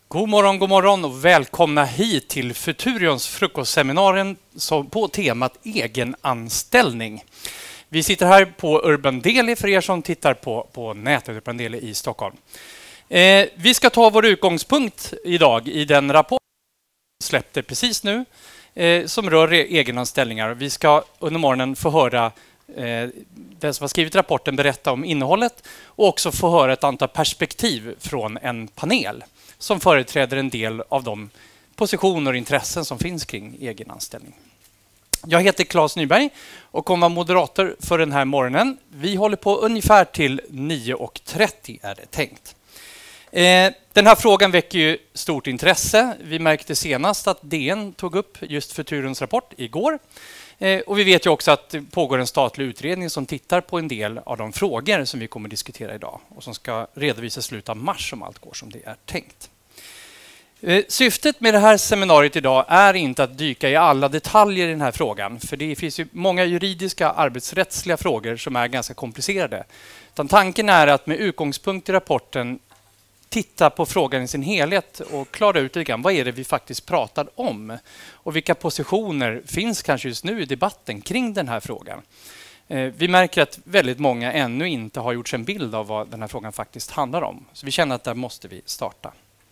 God morgon och välkomna hit till Futurions frukostseminarium på temat egenanställning. Vi sitter här på Urban Deli för er som tittar på nätet Urban Deli i Stockholm. Vi ska ta vår utgångspunkt idag i den rapport som släppte precis nu som rör egenanställningar. Vi ska under morgonen få höra den som har skrivit rapporten berätta om innehållet och också få höra ett antal perspektiv från en panel som företräder en del av de positioner och intressen som finns kring egenanställning. Jag heter Claes Nyberg och kommer vara moderator för den här morgonen. Vi håller på ungefär till 9:30 är det tänkt. Den här frågan väcker ju stort intresse. Vi märkte senast att DN tog upp just Futurions rapport igår. Och vi vet ju också att det pågår en statlig utredning som tittar på en del av de frågor som vi kommer att diskutera idag och som ska redovisas i slutet av mars om allt går som det är tänkt. Syftet med det här seminariet idag är inte att dyka i alla detaljer i den här frågan, för det finns ju många juridiska arbetsrättsliga frågor som är ganska komplicerade. Utan tanken är att med utgångspunkt i rapporten titta på frågan i sin helhet och klara ut lite grann vad är det vi faktiskt pratar om och vilka positioner finns kanske just nu i debatten kring den här frågan. Vi märker att väldigt många ännu inte har gjort sig en bild av vad den här frågan faktiskt handlar om. Så vi känner att där måste vi starta.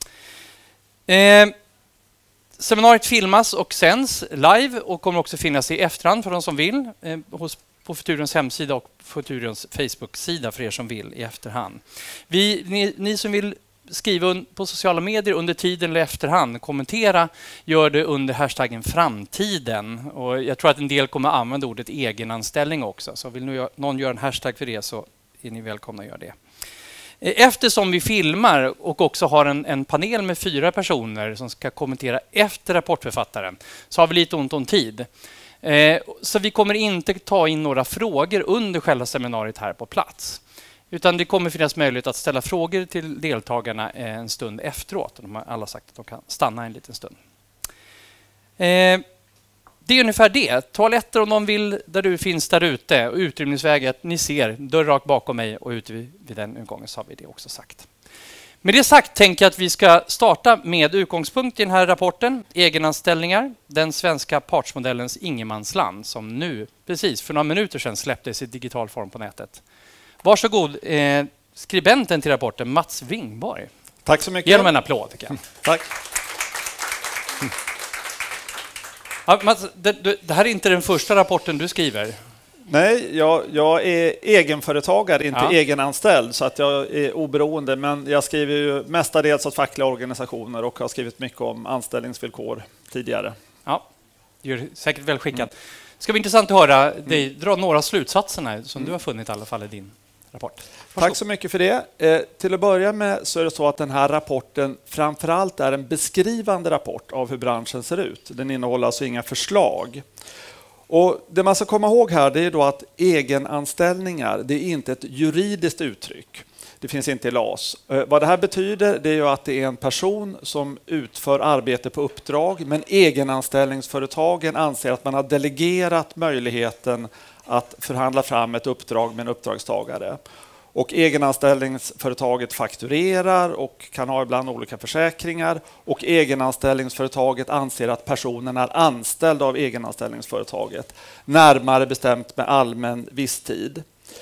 Seminariet filmas och sänds live och kommer också finnas i efterhand för de som vill på Futurions hemsida och Futurions Facebook-sida för er som vill i efterhand. Ni som vill skriva på sociala medier under tiden eller efterhand, kommentera, gör det under hashtaggen framtiden. Och jag tror att en del kommer använda ordet egenanställning också. Så vill någon göra en hashtag för det så är ni välkomna att göra det. Eftersom vi filmar och också har en panel med 4 personer som ska kommentera efter rapportförfattaren så har vi lite ont om tid. Så vi kommer inte ta in några frågor under själva seminariet här på plats. Utan det kommer finnas möjlighet att ställa frågor till deltagarna en stund efteråt. De har alla sagt att de kan stanna en liten stund. Det är ungefär det. Toaletter om någon vill där du finns där ute. Och utrymningsväget, ni ser, dörr rakt bakom mig och ute vid den utgången så har vi det också sagt. Med det sagt tänker jag att vi ska starta med utgångspunkt i den här rapporten. Egenanställningar, den svenska partsmodellens ingenmansland som nu, precis för några minuter sedan, släpptes i digital form på nätet. Varsågod, skribenten till rapporten Mats Wingborg. Tack så mycket. Ge dem en applåd. Tack. Ja, Mats, det här är inte den första rapporten du skriver. Nej, jag är egenföretagare, inte egenanställd, så att jag är oberoende. Men jag skriver ju mestadels åt fackliga organisationer och har skrivit mycket om anställningsvillkor tidigare. Ja, det är säkert väl skickat. Det ska bli intressant att höra dig dra några slutsatser som du har funnit i alla fall i din rapport. Varsågod. Tack så mycket för det. Till att börja med så är det så att den här rapporten framförallt är en beskrivande rapport av hur branschen ser ut. Den innehåller alltså inga förslag. Och det man ska komma ihåg här det är då att egenanställningar, det är inte ett juridiskt uttryck. Det finns inte i LAS. Vad det här betyder det är ju att det är en person som utför arbete på uppdrag, men egenanställningsföretagen anser att man har delegerat möjligheten att förhandla fram ett uppdrag med en uppdragstagare. Och egenanställningsföretaget fakturerar och kan ha ibland olika försäkringar. Och egenanställningsföretaget anser att personen är anställd av egenanställningsföretaget. Närmare bestämt med allmän visstid.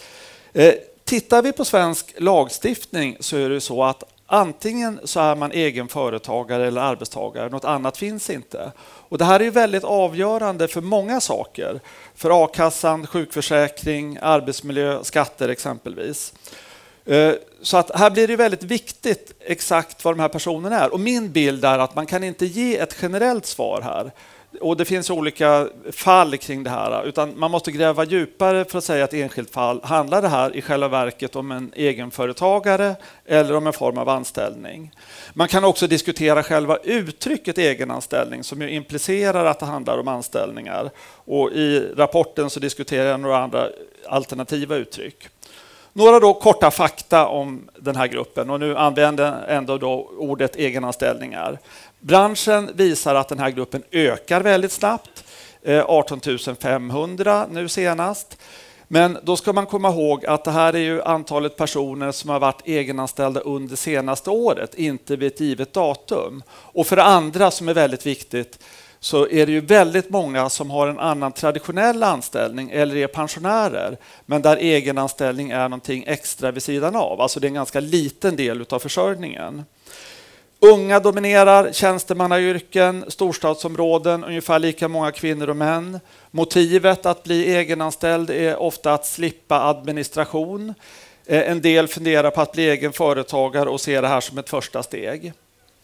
Tittar vi på svensk lagstiftning så är det så att antingen så är man egenföretagare eller arbetstagare. Något annat finns inte. Och det här är väldigt avgörande för många saker. För a-kassan, sjukförsäkring, arbetsmiljö, skatter exempelvis. Så att här blir det väldigt viktigt exakt vad de här personerna är. Och min bild är att man kan inte ge ett generellt svar här. Och det finns olika fall kring det här. Utan man måste gräva djupare för att säga att i enskilt fall handlar det här i själva verket om en egenföretagare eller om en form av anställning. Man kan också diskutera själva uttrycket egenanställning som ju implicerar att det handlar om anställningar. Och i rapporten så diskuterar jag några andra alternativa uttryck. Några då korta fakta om den här gruppen och nu använder jag ändå då ordet egenanställningar. Branschen visar att den här gruppen ökar väldigt snabbt, 18 500 nu senast. Men då ska man komma ihåg att det här är ju antalet personer som har varit egenanställda under senaste året, inte vid ett givet datum. Och för det andra, som är väldigt viktigt, så är det ju väldigt många som har en annan traditionell anställning eller är pensionärer, men där egenanställning är någonting extra vid sidan av. Alltså det är en ganska liten del av försörjningen. Unga dominerar tjänstemannayrken, storstadsområden, ungefär lika många kvinnor och män. Motivet att bli egenanställd är ofta att slippa administration. En del funderar på att bli egen företagare och ser det här som ett första steg.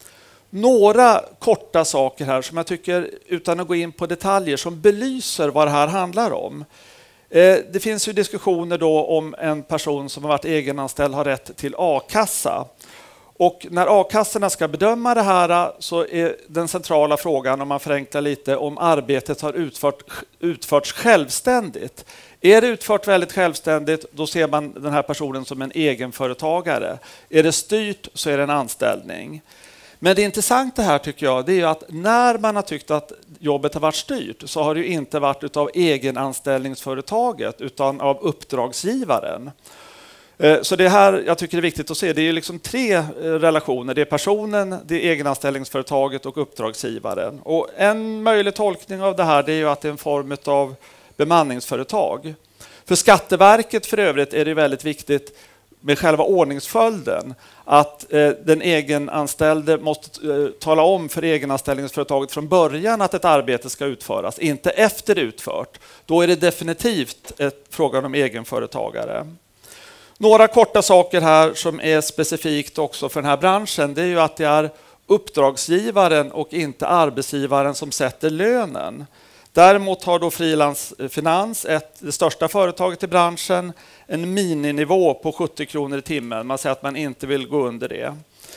Några korta saker här som jag tycker, utan att gå in på detaljer, som belyser vad det här handlar om. Det finns ju diskussioner då om en person som har varit egenanställd har rätt till a-kassa. Och när a-kassorna ska bedöma det här så är den centrala frågan, om man förenklar lite, om arbetet har utförts självständigt. Är det utfört väldigt självständigt, då ser man den här personen som en egenföretagare. Är det styrt så är det en anställning. Men det intressanta här tycker jag, det är att när man har tyckt att jobbet har varit styrt så har det ju inte varit av egenanställningsföretaget utan av uppdragsgivaren. Så det här jag tycker är viktigt att se. Det är ju liksom 3 relationer. Det är personen, det är egenanställningsföretaget och uppdragsgivaren. Och en möjlig tolkning av det här, det är ju att det är en form av bemanningsföretag. För Skatteverket för övrigt är det väldigt viktigt med själva ordningsföljden. Att den egenanställde måste tala om för egenanställningsföretaget från början att ett arbete ska utföras. Inte efter utfört. Då är det definitivt frågan om egenföretagare. Några korta saker här som är specifikt också för den här branschen, det är ju att det är uppdragsgivaren och inte arbetsgivaren som sätter lönen. Däremot har då Frilans Finans, det största företaget i branschen, en mininivå på 70 kronor i timmen. Man säger att man inte vill gå under det.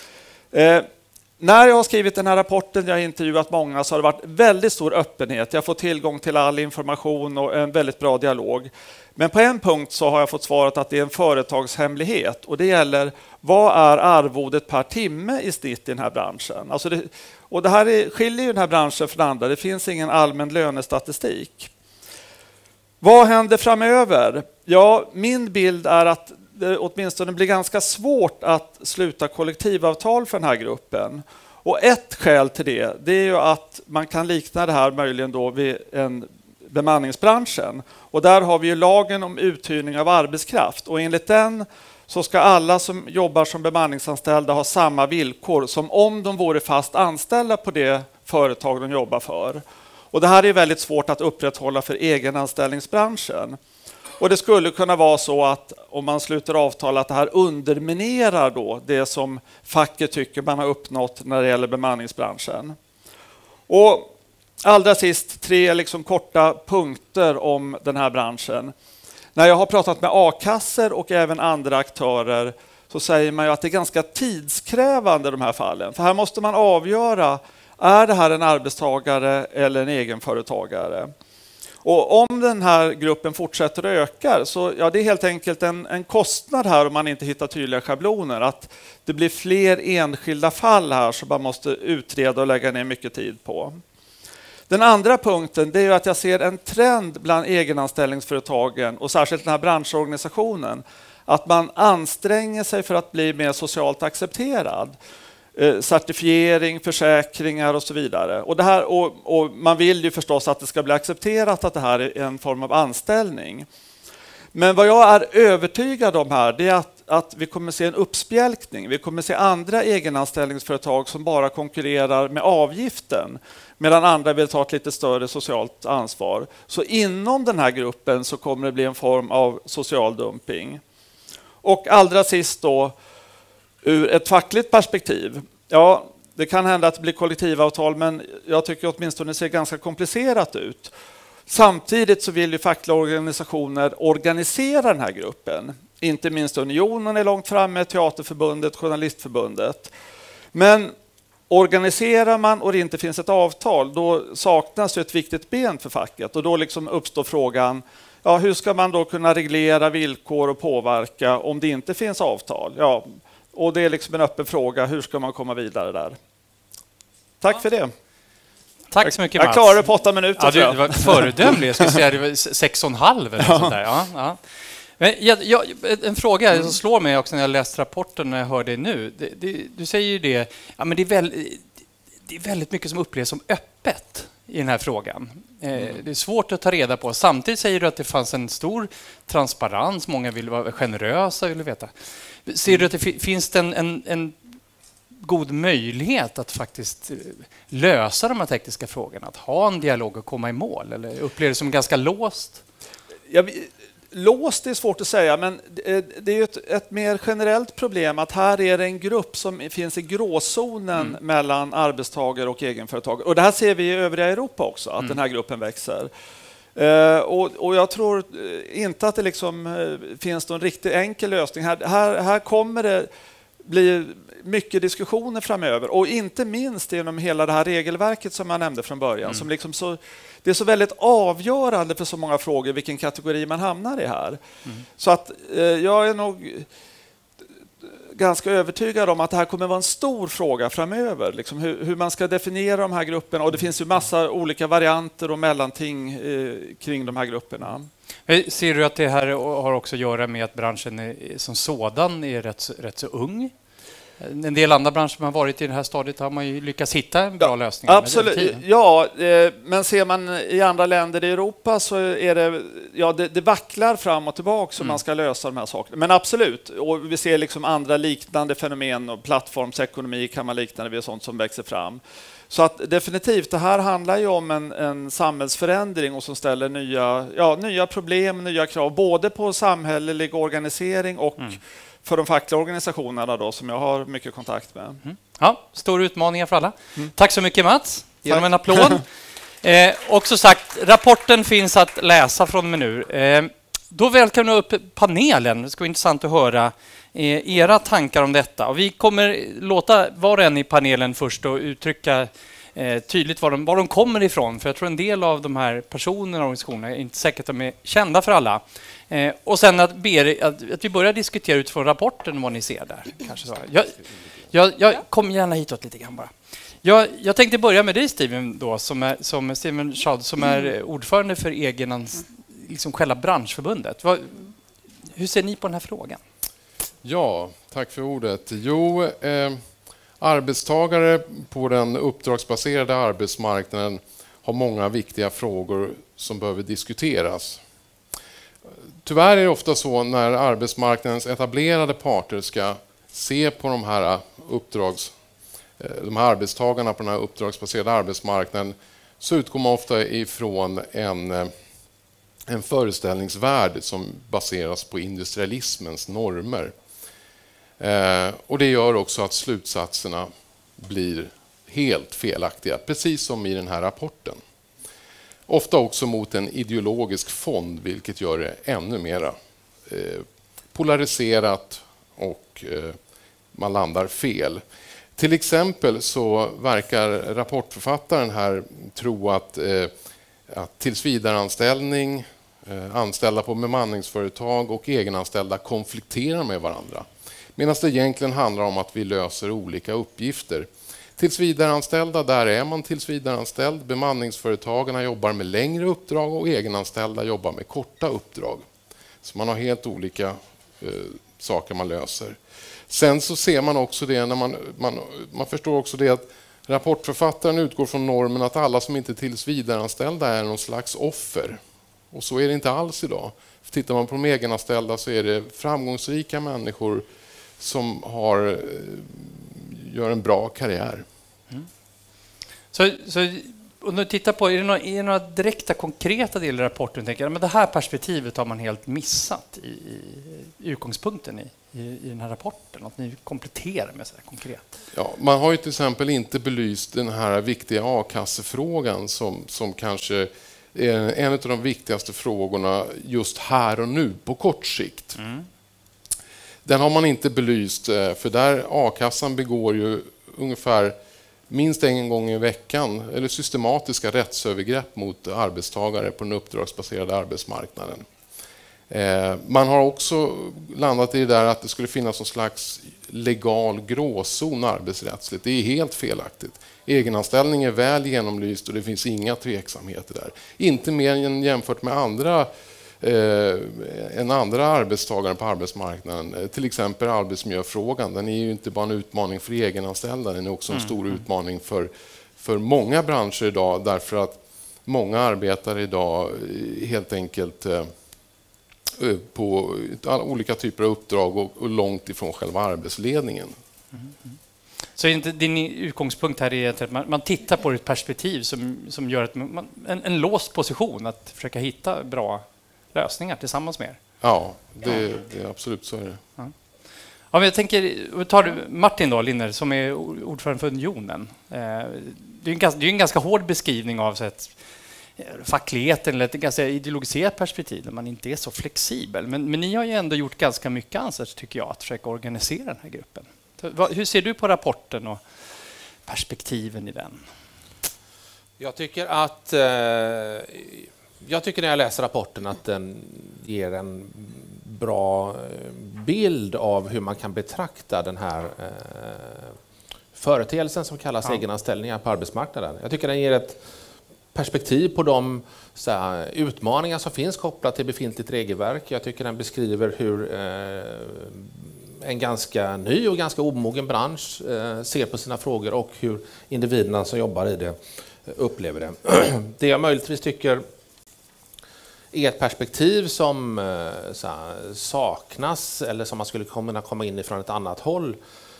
När jag har skrivit den här rapporten, jag har intervjuat många, så har det varit väldigt stor öppenhet. Jag får tillgång till all information och en väldigt bra dialog. Men på en punkt så har jag fått svaret att det är en företagshemlighet. Och det gäller, vad är arvodet per timme i snitt i den här branschen? Alltså och det här skiljer ju den här branschen från andra. Det finns ingen allmän lönestatistik. Vad händer framöver? Ja, min bild är att det åtminstone blir ganska svårt att sluta kollektivavtal för den här gruppen. Och ett skäl till det är ju att man kan likna det här möjligen då vid en bemanningsbranschen. Och där har vi ju lagen om uthyrning av arbetskraft. Och enligt den så ska alla som jobbar som bemanningsanställda ha samma villkor som om de vore fast anställda på det företag de jobbar för. Och det här är väldigt svårt att upprätthålla för egenanställningsbranschen. Och det skulle kunna vara så att om man sluter avtal att det här underminerar då det som facket tycker man har uppnått när det gäller bemanningsbranschen. Och allra sist 3 liksom korta punkter om den här branschen. När jag har pratat med a-kasser och även andra aktörer så säger man ju att det är ganska tidskrävande de här fallen. För här måste man avgöra, är det här en arbetstagare eller en egenföretagare? Och om den här gruppen fortsätter att öka så ja, det är helt enkelt en kostnad här om man inte hittar tydliga schabloner. Att det blir fler enskilda fall här som man måste utreda och lägga ner mycket tid på. Den andra punkten det är att jag ser en trend bland egenanställningsföretagen och särskilt den här branschorganisationen att man anstränger sig för att bli mer socialt accepterad. Certifiering, försäkringar och så vidare. Och, det här, och man vill ju förstås att det ska bli accepterat att det här är en form av anställning. Men vad jag är övertygad om här det är att vi kommer se en uppspjälkning. Vi kommer se andra egenanställningsföretag som bara konkurrerar med avgiften medan andra vill ta ett lite större socialt ansvar. Så inom den här gruppen så kommer det bli en form av social dumping. Och allra sist då, ur ett fackligt perspektiv. Ja, det kan hända att det blir kollektivavtal men jag tycker åtminstone det ser ganska komplicerat ut. Samtidigt så vill ju fackliga organisationer organisera den här gruppen. Inte minst Unionen är långt framme, Teaterförbundet, Journalistförbundet. Men organiserar man och det inte finns ett avtal, då saknas ett viktigt ben för facket. Och då liksom uppstår frågan, ja, hur ska man då kunna reglera villkor och påverka om det inte finns avtal? Ja, och det är liksom en öppen fråga, hur ska man komma vidare där? Tack för det. Tack så mycket, Mats. Jag klarade det på 8 minuter. Ja, det var föredömligt. Jag skulle säga det var 6,5 eller sånt där. Ja. Men en fråga som slår mig också när jag läst rapporten när jag hör det nu. Du säger ju det, ja, men det är väldigt mycket som upplevs som öppet i den här frågan. Det är svårt att ta reda på. Samtidigt säger du att det fanns en stor transparens. Många vill vara generösa, vill veta. Ser du att det finns en god möjlighet att faktiskt lösa de här tekniska frågorna? Att ha en dialog och komma i mål? Eller upplever det som ganska låst? Låst är svårt att säga, men det är ju ett mer generellt problem att här är det en grupp som finns i gråzonen mellan arbetstagare och egenföretagare. Och det här ser vi i övriga Europa också, att den här gruppen växer. Och jag tror inte att det liksom finns någon riktigt enkel lösning. Här kommer det bli mycket diskussioner framöver, och inte minst genom hela det här regelverket som jag nämnde från början. Som liksom det är så väldigt avgörande för så många frågor vilken kategori man hamnar i här. Så att jag är nog ganska övertygad om att det här kommer vara en stor fråga framöver. Liksom hur man ska definiera de här grupperna. Och det finns ju massa olika varianter och mellanting kring de här grupperna. Ser du att det här har också att göra med att branschen som sådan är rätt så ung? En del andra branscher som har varit i det här stadiet har man ju lyckats hitta en bra lösning. Absolut, ja, men ser man i andra länder i Europa så är det vacklar fram och tillbaka så man ska lösa de här sakerna. Men absolut, och vi ser liksom andra liknande fenomen, och plattformsekonomi kan man likna det vid, sånt som växer fram. Så att definitivt, det här handlar ju om en samhällsförändring och som ställer nya problem, nya krav, både på samhällelig organisering och för de fackliga organisationerna då, som jag har mycket kontakt med. Ja, stora utmaningar för alla. Tack så mycket, Mats. Genom en applåd. Också sagt, rapporten finns att läsa från nu. Då välkomnar upp panelen. Det ska vara intressant att höra era tankar om detta. Och vi kommer låta var och en i panelen först och uttrycka tydligt var de kommer ifrån. För jag tror en del av de här personerna och organisationerna är inte säkert att de är kända för alla. Och sen att vi börjar diskutera utifrån rapporten vad ni ser där. Kanske så. Jag kom gärna hitåt lite grann bara. Jag tänkte börja med dig, Steven, då, som Steven Schad, som är ordförande för liksom själva branschförbundet. Hur ser ni på den här frågan? Ja, tack för ordet. Jo, arbetstagare på den uppdragsbaserade arbetsmarknaden har många viktiga frågor som behöver diskuteras. Tyvärr är det ofta så när arbetsmarknadens etablerade parter ska se på de här arbetstagarna på den här uppdragsbaserade arbetsmarknaden, så utgår man ofta ifrån en föreställningsvärld som baseras på industrialismens normer. Och det gör också att slutsatserna blir helt felaktiga, precis som i den här rapporten. Ofta också mot en ideologisk fond, vilket gör det ännu mer polariserat och man landar fel. Till exempel så verkar rapportförfattaren här tro att tillsvidareanställning, anställda på bemanningsföretag och egenanställda konflikterar med varandra. Medan det egentligen handlar om att vi löser olika uppgifter. Tillsvidareanställda, där är man tillsvidareanställd. Bemanningsföretagarna jobbar med längre uppdrag och egenanställda jobbar med korta uppdrag. Så man har helt olika saker man löser. Sen så ser man också det när man förstår också det att rapportförfattaren utgår från normen att alla som inte är tillsvidareanställda är någon slags offer. Och så är det inte alls idag. För tittar man på de egenanställda så är det framgångsrika människor som gör en bra karriär. Så om du tittar på, är det några direkta konkreta delar i rapporten tänker jag, men det här perspektivet har man helt missat i utgångspunkten i den här rapporten, att ni kompletterar med så här konkret? Ja, man har ju till exempel inte belyst den här viktiga a-kassefrågan som kanske är en av de viktigaste frågorna just här och nu på kort sikt. Den har man inte belyst, för där a-kassan begår ju ungefär minst en gång i veckan eller systematiska rättsövergrepp mot arbetstagare på den uppdragsbaserade arbetsmarknaden. Man har också landat i det där att det skulle finnas någon slags legal gråzon arbetsrättsligt. Det är helt felaktigt. Egenanställning är väl genomlyst och det finns inga tveksamheter där. Inte mer än jämfört med andra arbetstagare på arbetsmarknaden. Till exempel arbetsmiljöfrågan. Den är ju inte bara en utmaning för egenanställda, den är också en stor utmaning för många branscher idag, därför att många arbetare idag helt enkelt på olika typer av uppdrag och långt ifrån själva arbetsledningen. Så inte din utgångspunkt här är att man tittar på ett perspektiv som gör att en låst position att försöka hitta bra lösningar tillsammans med er? Ja, det är absolut så är det. Ja. Ja, men jag tänker, tar du Martin då, Linner, som är ordförande för Unionen. Det är en ganska hård beskrivning av så att fackligheten eller ett ganska ideologiserat perspektiv där man inte är så flexibel. Men ni har ju ändå gjort ganska mycket ansats, tycker jag, att försöka organisera den här gruppen. Hur ser du på rapporten och perspektiven i den? Jag tycker när jag läser rapporten att den ger en bra bild av hur man kan betrakta den här företeelsen som kallas egenanställningar på arbetsmarknaden. Jag tycker den ger ett perspektiv på de utmaningar som finns kopplat till befintligt regelverk. Jag tycker den beskriver hur en ganska ny och ganska omogen bransch ser på sina frågor och hur individerna som jobbar i det upplever det. Det jag möjligtvis tycker är ett perspektiv som saknas eller som man skulle kunna komma in ifrån ett annat håll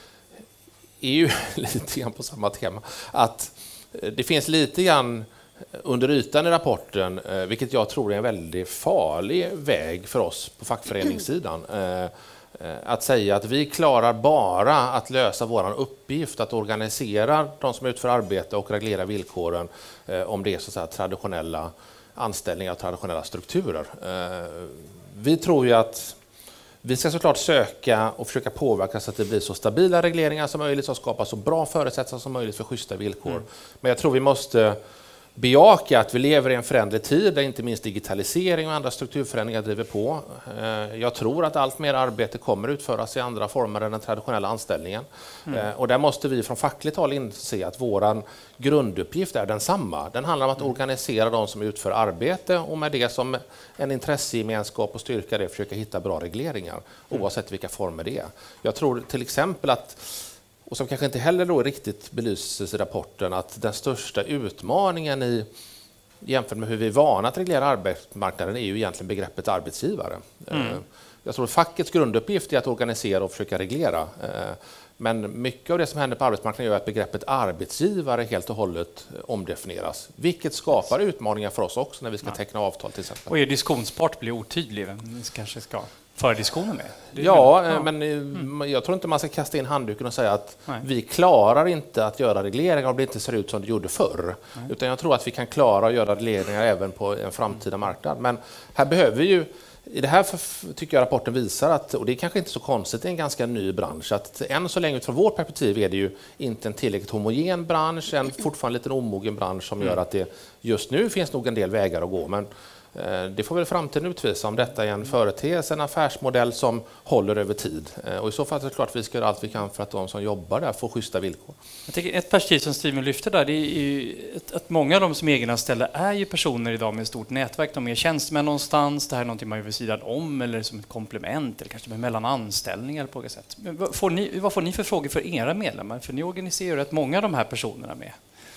är ju lite grann på samma tema. Att det finns lite grann under ytan i rapporten, vilket jag tror är en väldigt farlig väg för oss på fackföreningssidan. Att säga att vi klarar bara att lösa vår uppgift att organisera de som utför arbete och reglera villkoren om det är så traditionella anställningar och traditionella strukturer. Vi tror ju att vi ska såklart söka och försöka påverka så att det blir så stabila regleringar som möjligt som skapar så bra förutsättningar som möjligt för schyssta villkor. Men jag tror vi måste bejaka att vi lever i en föränderlig tid där inte minst digitalisering och andra strukturförändringar driver på. Jag tror att allt mer arbete kommer utföras i andra former än den traditionella anställningen. Och där måste vi från fackligt håll inse att våran grunduppgift är densamma. Den handlar om att organisera de som utför arbete och med det som en intressegemenskap och styrka det försöka hitta bra regleringar oavsett vilka former det är. Jag tror till exempel att, och som kanske inte heller då riktigt belyses i rapporten, att den största utmaningen jämfört med hur vi är vana att reglera arbetsmarknaden är ju egentligen begreppet arbetsgivare. Jag tror att fackets grunduppgift är att organisera och försöka reglera. Men mycket av det som händer på arbetsmarknaden gör att begreppet arbetsgivare helt och hållet omdefinieras. Vilket skapar utmaningar för oss också när vi ska teckna avtal till exempel. Och er diskussionspart blir otydlig, vem ni kanske ska föra diskussionen med? Men jag tror inte man ska kasta in handduken och säga att vi klarar inte att göra regleringar om det inte ser ut som det gjorde förr. Utan jag tror att vi kan klara att göra regleringar även på en framtida marknad. Men här behöver vi ju, i det här tycker jag rapporten visar att, och det är kanske inte så konstigt, det är en ganska ny bransch, att än så länge utifrån vårt perspektiv är det ju inte en tillräckligt homogen bransch, en fortfarande lite omogen bransch som gör att det just nu finns nog en del vägar att gå. Men det får väl framtiden utvisa om detta är en företeelse, en affärsmodell som håller över tid. Och i så fall är det klart att vi ska göra allt vi kan för att de som jobbar där får schyssta villkor. Jag tycker ett perspektiv som Steven lyfter där, det är ju att många av de som är egenanställda är ju personer idag med ett stort nätverk. De är tjänstemän någonstans, det här är någonting man gör vid sidan om eller som ett komplement eller kanske med mellan anställningar på något sätt. Men vad får ni för frågor för era medlemmar? För ni organiserar rätt många av de här personerna med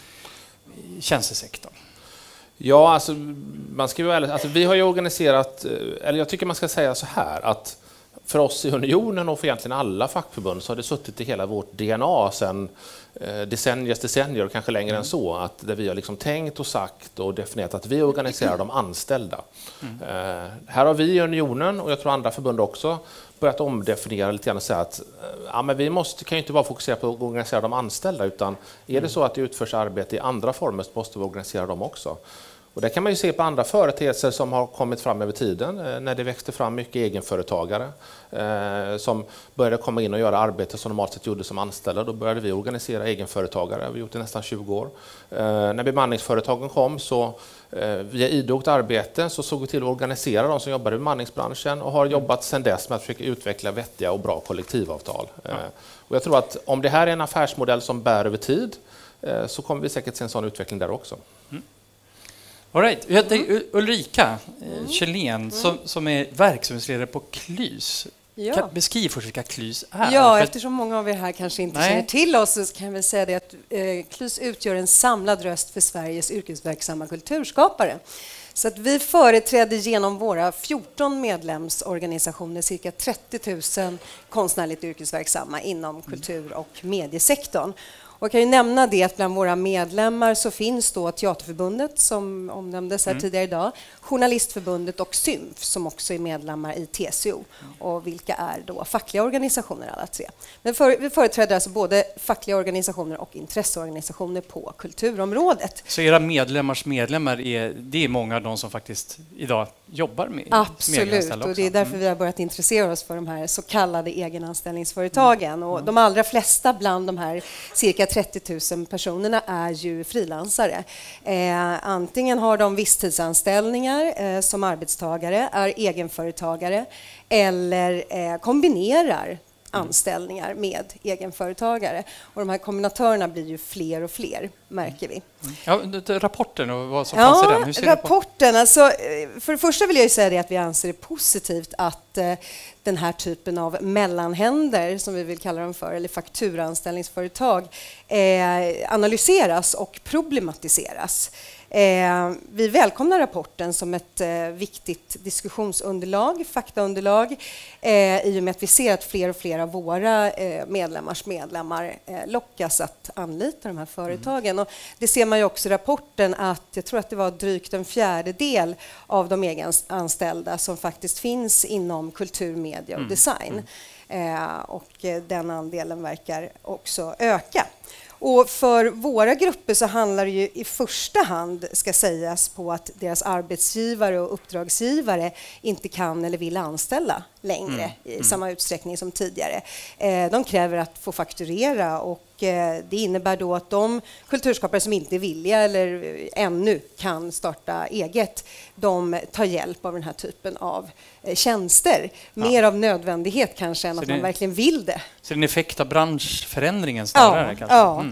i tjänstesektorn. Ja, alltså, man ska ju alltså, vi har ju organiserat, eller jag tycker man ska säga så här, att för oss i Unionen och för egentligen alla fackförbund så har det suttit i hela vårt DNA sedan decennier och kanske längre än så, att där vi har liksom tänkt och sagt och definierat att vi organiserar de anställda. Här har vi i Unionen, och jag tror andra förbund också, börjat omdefiniera lite grann och säga att men vi kan ju inte bara fokusera på att organisera de anställda, utan är det så att det utförs arbete i andra former så måste vi organisera dem också. Och det kan man ju se på andra företeelser som har kommit fram över tiden. När det växte fram mycket egenföretagare som började komma in och göra arbete som normalt sett gjorde som anställda. Då började vi organisera egenföretagare. Vi har gjort det nästan 20 år. När bemanningsföretagen kom så via idogt arbete så såg vi till att organisera de som jobbar i bemanningsbranschen och har jobbat sedan dess med att försöka utveckla vettiga och bra kollektivavtal. Och jag tror att om det här är en affärsmodell som bär över tid så kommer vi säkert se en sån utveckling där också. All right. Ulrika Kjellén som är verksamhetsledare på Klys. Ja. Beskriv först vilka Klys är. Ja, eftersom många av er här kanske inte känner till oss så kan vi säga det att Klys utgör en samlad röst för Sveriges yrkesverksamma kulturskapare. Så att vi företräder genom våra 14 medlemsorganisationer cirka 30 000 konstnärligt yrkesverksamma inom kultur- och mediesektorn. Och jag kan ju nämna det att bland våra medlemmar så finns då Teaterförbundet som omnämndes här tidigare idag, Journalistförbundet och SYMF som också är medlemmar i TCO och vilka är då fackliga organisationer alla tre. Men vi företräder alltså både fackliga organisationer och intresseorganisationer på kulturområdet. Så era medlemmar det är många av de som faktiskt idag jobbar med Absolut, och det är därför vi har börjat intressera oss för de här så kallade egenanställningsföretagen. Och de allra flesta bland de här cirka 30 000 personerna är ju frilansare. Antingen har de visstidsanställningar som arbetstagare, är egenföretagare eller kombinerar anställningar med egenföretagare. Och de här kombinatörerna blir ju fler och fler, märker vi. Ja, rapporten och vad som fanns i den. Hur ser rapporten. Alltså, för det första vill jag ju säga det att vi anser det positivt att den här typen av mellanhänder, som vi vill kalla dem för, eller fakturaanställningsföretag, analyseras och problematiseras. Vi välkomnar rapporten som ett viktigt diskussionsunderlag, faktaunderlag, i och med att vi ser att fler och fler av våra medlemmar lockas att anlita de här företagen. Och det ser man ju också i rapporten att jag tror att det var drygt en fjärdedel av de egenanställda som faktiskt finns inom kultur, media och design. Och den andelen verkar också öka. Och för våra grupper så handlar det ju i första hand, ska sägas, på att deras arbetsgivare och uppdragsgivare inte kan eller vill anställa längre i samma utsträckning som tidigare. De kräver att få fakturera och det innebär då att de kulturskapare som inte är villiga eller ännu kan starta eget, de tar hjälp av den här typen av tjänster. Mer av nödvändighet kanske än att man verkligen vill det. Så det är en effekt av branschförändringen snarare? Ja.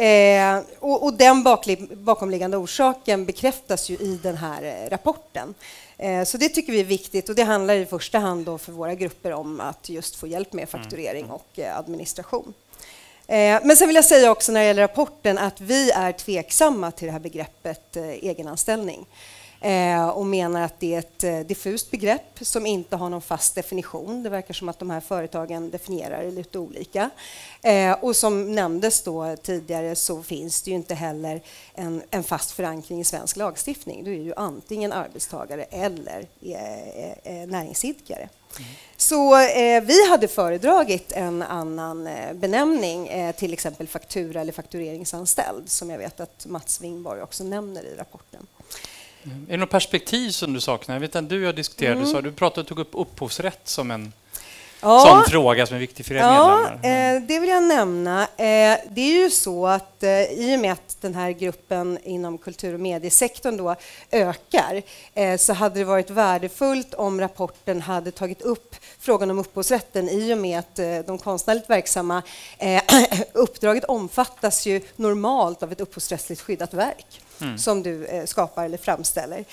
Och den bakomliggande orsaken bekräftas ju i den här rapporten. Så det tycker vi är viktigt och det handlar i första hand då för våra grupper om att just få hjälp med fakturering och administration. Men sen vill jag säga också när det gäller rapporten att vi är tveksamma till det här begreppet egenanställning. Och menar att det är ett diffust begrepp som inte har någon fast definition. Det verkar som att de här företagen definierar det lite olika. Och som nämndes då tidigare så finns det ju inte heller en fast förankring i svensk lagstiftning. Du är ju antingen arbetstagare eller näringsidkare. Så vi hade föredragit en annan benämning, till exempel faktura eller faktureringsanställd, som jag vet att Mats Wingborg också nämner i rapporten. Är det något perspektiv som du saknar? Jag vet att du har diskuterat, du tog upp upphovsrätt som en sån fråga som är viktig för era medlemmar. Det vill jag nämna. Det är ju så att i och med att den här gruppen inom kultur- och mediesektorn då ökar så hade det varit värdefullt om rapporten hade tagit upp frågan om upphovsrätten i och med att de konstnärligt verksamma uppdraget omfattas ju normalt av ett upphovsrättsligt skyddat verk. Som du skapar eller framställer.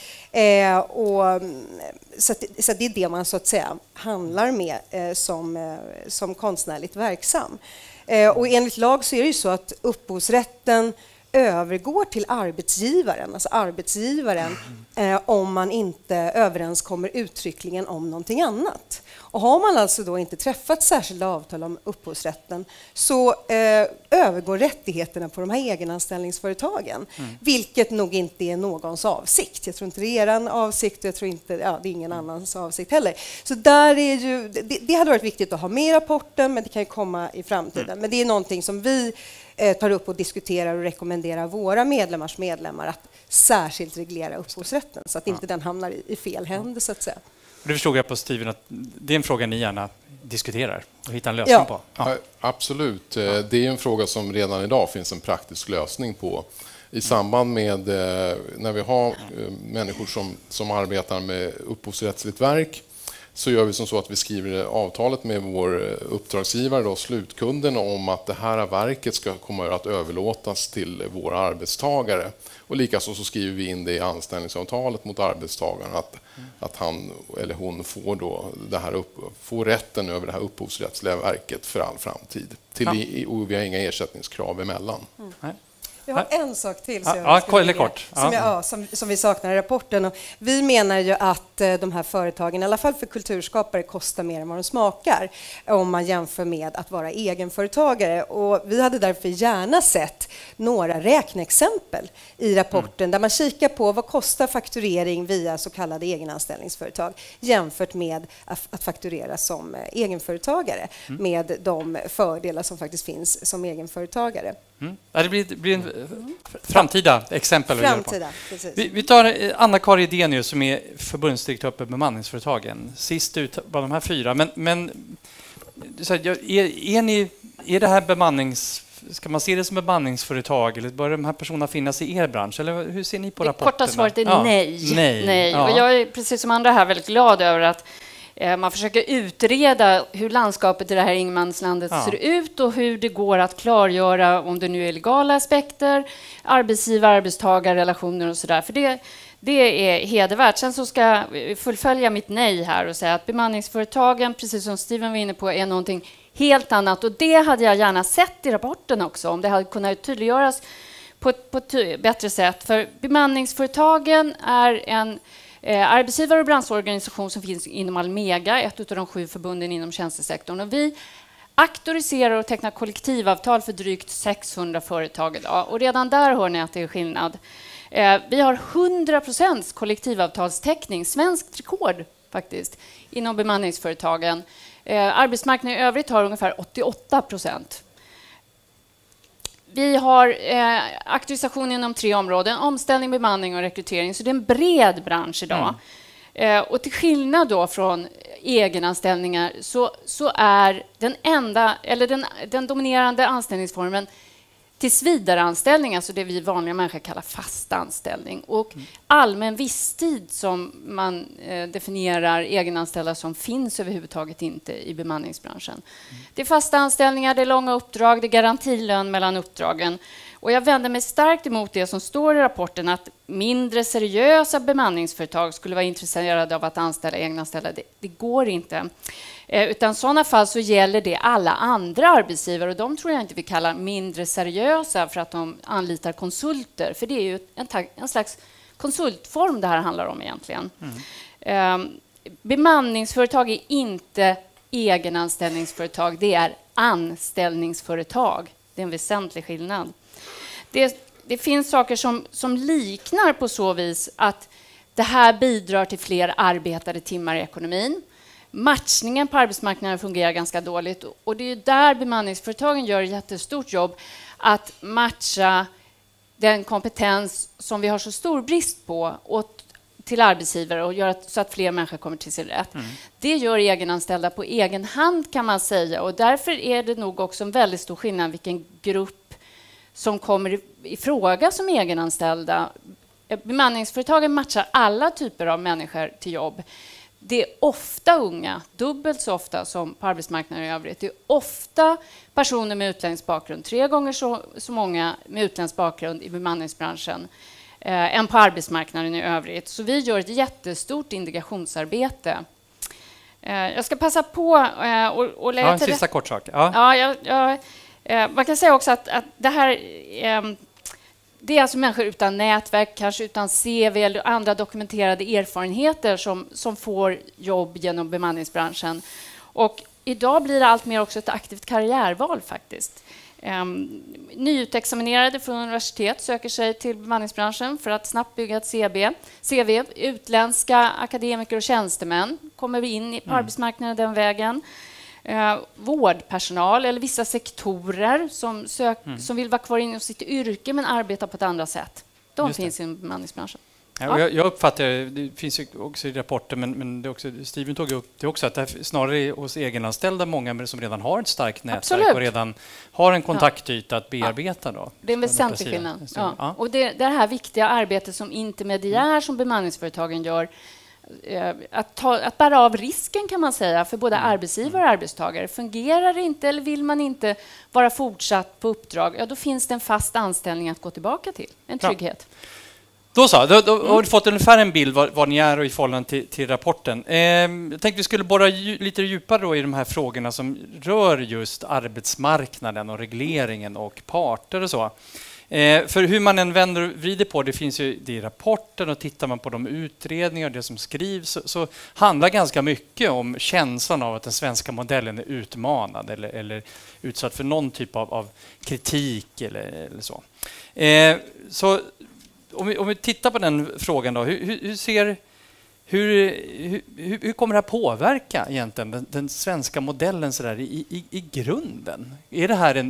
Så det är det man så att säga handlar med som konstnärligt verksam. Och enligt lag så är det ju så att upphovsrätten övergår till arbetsgivaren, alltså arbetsgivaren, om man inte överenskommer uttryckligen om någonting annat. Och har man alltså då inte träffat särskilda avtal om upphovsrätten så övergår rättigheterna på de här egenanställningsföretagen, vilket nog inte är någons avsikt. Jag tror inte det är er avsikt och jag tror inte det är ingen annans avsikt heller. Så där är ju, det hade varit viktigt att ha med i rapporten, men det kan ju komma i framtiden. Men det är någonting som vi tar upp och diskuterar och rekommenderar våra medlemmars medlemmar att särskilt reglera upphovsrätten så att inte den hamnar i fel händer, så att säga. Det förstod jag på Steven att det är en fråga ni gärna diskuterar och hittar en lösning på. Ja. Absolut. Det är en fråga som redan idag finns en praktisk lösning på. I samband med när vi har människor som arbetar med upphovsrättsligt verk, så gör vi som så att vi skriver avtalet med vår uppdragsgivare, då, slutkunden, om att det här verket ska komma att överlåtas till våra arbetstagare. Och likaså så skriver vi in det i anställningsavtalet mot arbetstagaren att han eller hon får, då får rätten över det här upphovsrättsliga verket för all framtid. Och vi har inga ersättningskrav emellan. Jag har en sak till som vi saknar i rapporten. Och vi menar ju att de här företagen, i alla fall för kulturskapare, kostar mer än vad de smakar om man jämför med att vara egenföretagare. Och vi hade därför gärna sett några räkneexempel i rapporten där man kikar på vad kostar fakturering via så kallade egenanställningsföretag jämfört med att fakturera som egenföretagare med de fördelar som faktiskt finns som egenföretagare. Det blir en framtida exempel. Vi tar Anna-Karin Edenius som är förbundsdirektör på bemanningsföretagen. Sist ut var de här 4. Men är det här ska man se det som bemanningsföretag eller bör de här personerna finnas i er bransch? Eller hur ser ni på rapporten? Korta svaret är nej. Ja. Och jag är precis som andra här väldigt glad över att man försöker utreda hur landskapet i det här ingenmanslandet ser ut och hur det går att klargöra om det nu är legala aspekter, arbetsgivar-arbetstagarrelationer och sådär. För det är hedervärt. Sen så ska jag fullfölja mitt nej här och säga att bemanningsföretagen, precis som Steven var inne på, är någonting helt annat. Och det hade jag gärna sett i rapporten också, om det hade kunnat tydliggöras på ett bättre sätt. För bemanningsföretagen är en arbetsgivare- och branschorganisation som finns inom Almega, ett av de 7 förbunden inom tjänstesektorn. Och vi auktoriserar och tecknar kollektivavtal för drygt 600 företag idag. Och redan där hör ni att det är skillnad. Vi har 100% kollektivavtalstäckning, svenskt rekord faktiskt, inom bemanningsföretagen. Arbetsmarknaden i övrigt har ungefär 88%. Vi har auktorisation inom 3 områden: omställning, bemanning och rekrytering. Så det är en bred bransch idag. Och till skillnad då från egenanställningar så är den dominerande anställningsformen tillsvidareanställning, alltså det vi vanliga människor kallar fast anställning. Och allmän visstid, som man definierar egenanställda som, finns överhuvudtaget inte i bemanningsbranschen. Det är fasta anställningar, det är långa uppdrag, det är garantilön mellan uppdragen. Och jag vänder mig starkt emot det som står i rapporten, att mindre seriösa bemanningsföretag skulle vara intresserade av att anställa egenanställda. Det går inte. Utan i sådana fall så gäller det alla andra arbetsgivare, och de tror jag inte vi kallar mindre seriösa för att de anlitar konsulter. För det är ju en slags konsultform det här handlar om egentligen. Bemanningsföretag är inte egenanställningsföretag, det är anställningsföretag. Det är en väsentlig skillnad. Det finns saker som liknar på så vis att det här bidrar till fler arbetade timmar i ekonomin. Matchningen på arbetsmarknaden fungerar ganska dåligt, och det är där bemanningsföretagen gör ett jättestort jobb att matcha den kompetens som vi har så stor brist på till arbetsgivare och göra så att fler människor kommer till sin rätt. Det gör egenanställda på egen hand, kan man säga, och därför är det nog också en väldigt stor skillnad vilken grupp som kommer i fråga som egenanställda. Bemanningsföretagen matchar alla typer av människor till jobb. Det är ofta unga, dubbelt så ofta som på arbetsmarknaden i övrigt. Det är ofta personer med utländsk bakgrund, 3 gånger så många med utländsk bakgrund i bemanningsbranschen än på arbetsmarknaden i övrigt. Så vi gör ett jättestort integrationsarbete. Jag ska passa på och lägga till en sista kort sak. Man kan säga också att det här det är alltså människor utan nätverk, kanske utan CV eller andra dokumenterade erfarenheter som får jobb genom bemanningsbranschen. Och idag blir det allt mer också ett aktivt karriärval faktiskt. Nyutexaminerade från universitet söker sig till bemanningsbranschen för att snabbt bygga ett CV. Utländska akademiker och tjänstemän kommer vi in på arbetsmarknaden den vägen. vårdpersonal eller vissa sektorer som vill vara kvar inom sitt yrke men arbetar på ett annat sätt. De finns i bemanningsbranschen. Ja. Jag uppfattar, det finns ju också i rapporten, men det också, Steven tog upp det också, att det snarare är hos egenanställda många som redan har ett starkt nätverk och redan har en kontaktyta att bearbeta. Då. Det är en väsentlig skillnad. Ja. Och det här viktiga arbetet som intermediär som bemanningsföretagen gör, att bära av risken kan man säga för både arbetsgivare och arbetstagare. Fungerar det inte eller vill man inte vara fortsatt på uppdrag, då finns det en fast anställning att gå tillbaka till. En trygghet. Ja. Då har du fått ungefär en bild var ni är och i förhållande till rapporten. Jag tänkte vi skulle borra lite djupare då i de här frågorna som rör just arbetsmarknaden och regleringen och parter och så. För hur man än vänder och vrider på det, finns ju det i rapporten, och tittar man på de utredningar och det som skrivs så handlar ganska mycket om känslan av att den svenska modellen är utmanad eller utsatt för någon typ av kritik eller så. Så om vi tittar på den frågan då, hur kommer det här påverka egentligen den svenska modellen så där i grunden? Är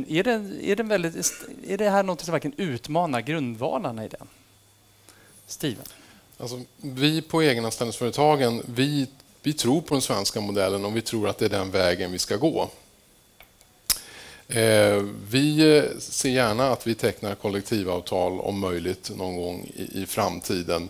det här något som verkligen utmanar grundvalarna i den? Steven? Alltså, vi på egenanställningsföretagen, vi tror på den svenska modellen och vi tror att det är den vägen vi ska gå. Vi ser gärna att vi tecknar kollektivavtal om möjligt någon gång i framtiden.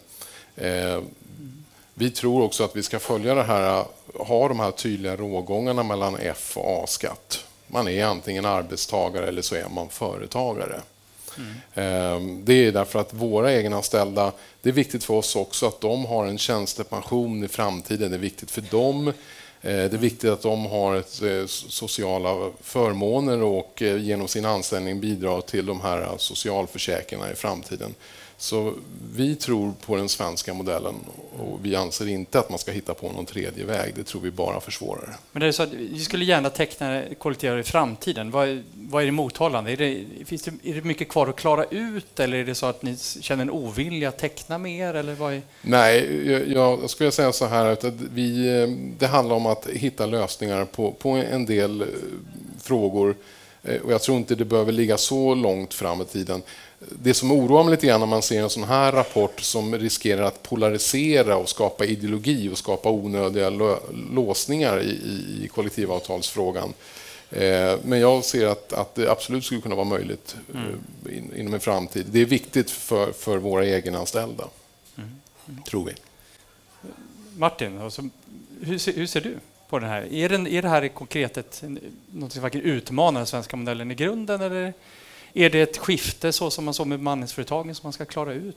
Vi tror också att vi ska följa det här, ha de här tydliga rågångarna mellan F- och A-skatt. Man är antingen arbetstagare eller så är man företagare. Det är därför att våra egenanställda, det är viktigt för oss också att de har en tjänstepension i framtiden. Det är viktigt för dem. Det är viktigt att de har sociala förmåner och genom sin anställning bidrar till de här socialförsäkringarna i framtiden. Så vi tror på den svenska modellen och vi anser inte att man ska hitta på någon tredje väg. Det tror vi bara försvårar. Men det är så att vi skulle gärna teckna kollektivavtal i framtiden. Vad är det mothållande? Är det mycket kvar att klara ut, eller är det så att ni känner en ovilja att teckna mer? Eller vad är... Nej, jag skulle säga så här att det handlar om att hitta lösningar på en del frågor. Och jag tror inte det behöver ligga så långt fram i tiden. Det som oroar mig lite grann när man ser en sån här rapport som riskerar att polarisera och skapa ideologi och skapa onödiga låsningar i kollektivavtalsfrågan. Men jag ser att det absolut skulle kunna vara möjligt inom en framtid. Det är viktigt för våra egenanställda, tror vi. Martin, alltså, hur ser du på den här? Är det här konkret något som verkligen utmanar den svenska modellen i grunden, eller är det ett skifte så som man såg med bemanningsföretagen som man ska klara ut?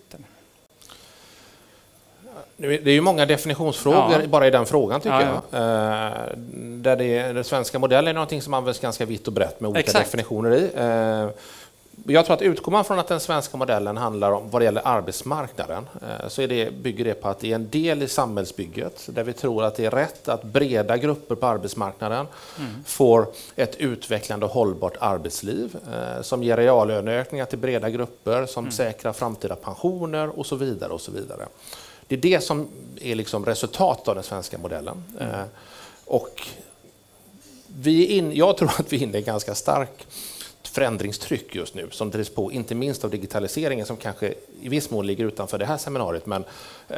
Det är ju många definitionsfrågor bara i den frågan tycker jag. Där den svenska modellen är någonting som används ganska vitt och brett med olika definitioner i. Jag tror att utgår man från att den svenska modellen handlar om vad det gäller arbetsmarknaden så bygger det på att det är en del i samhällsbygget där vi tror att det är rätt att breda grupper på arbetsmarknaden får ett utvecklande och hållbart arbetsliv som ger reallöneökningar till breda grupper, som säkrar framtida pensioner och så vidare och så vidare. Det är det som är liksom resultatet av den svenska modellen. Och jag tror att vi är inne i en ganska stark förändringstryck just nu som drivs på, inte minst av digitaliseringen som kanske i viss mån ligger utanför det här seminariet, men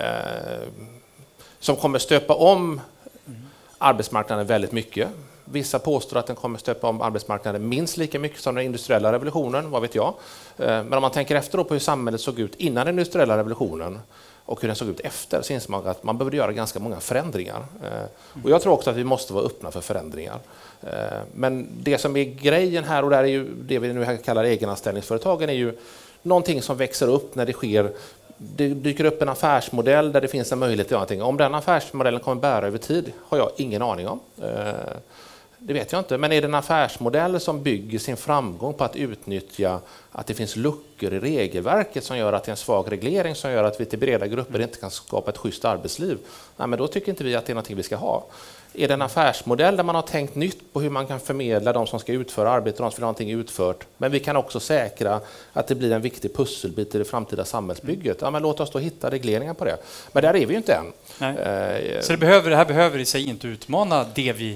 som kommer stöpa om arbetsmarknaden väldigt mycket. Vissa påstår att den kommer stöpa om arbetsmarknaden minst lika mycket som den industriella revolutionen, vad vet jag. Men om man tänker efter då på hur samhället såg ut innan den industriella revolutionen och hur den såg ut efter, så inser man att man behöver göra ganska många förändringar. Och jag tror också att vi måste vara öppna för förändringar. Men det som är grejen här, och där är ju det vi nu kallar egenanställningsföretagen, är ju någonting som växer upp när det dyker upp en affärsmodell där det finns en möjlighet till någonting. Om den affärsmodellen kommer bära över tid har jag ingen aning om. Det vet jag inte, men är det en affärsmodell som bygger sin framgång på att utnyttja att det finns luckor i regelverket som gör att det är en svag reglering som gör att vi till breda grupper inte kan skapa ett schysst arbetsliv? Nej, men då tycker inte vi att det är någonting vi ska ha. Är det en affärsmodell där man har tänkt nytt på hur man kan förmedla de som ska utföra arbete och de som vill ha någonting utfört, men vi kan också säkra att det blir en viktig pusselbit i det framtida samhällsbygget? Ja, men låt oss då hitta regleringar på det. Men där är vi ju inte än. Så det här behöver i sig inte utmana det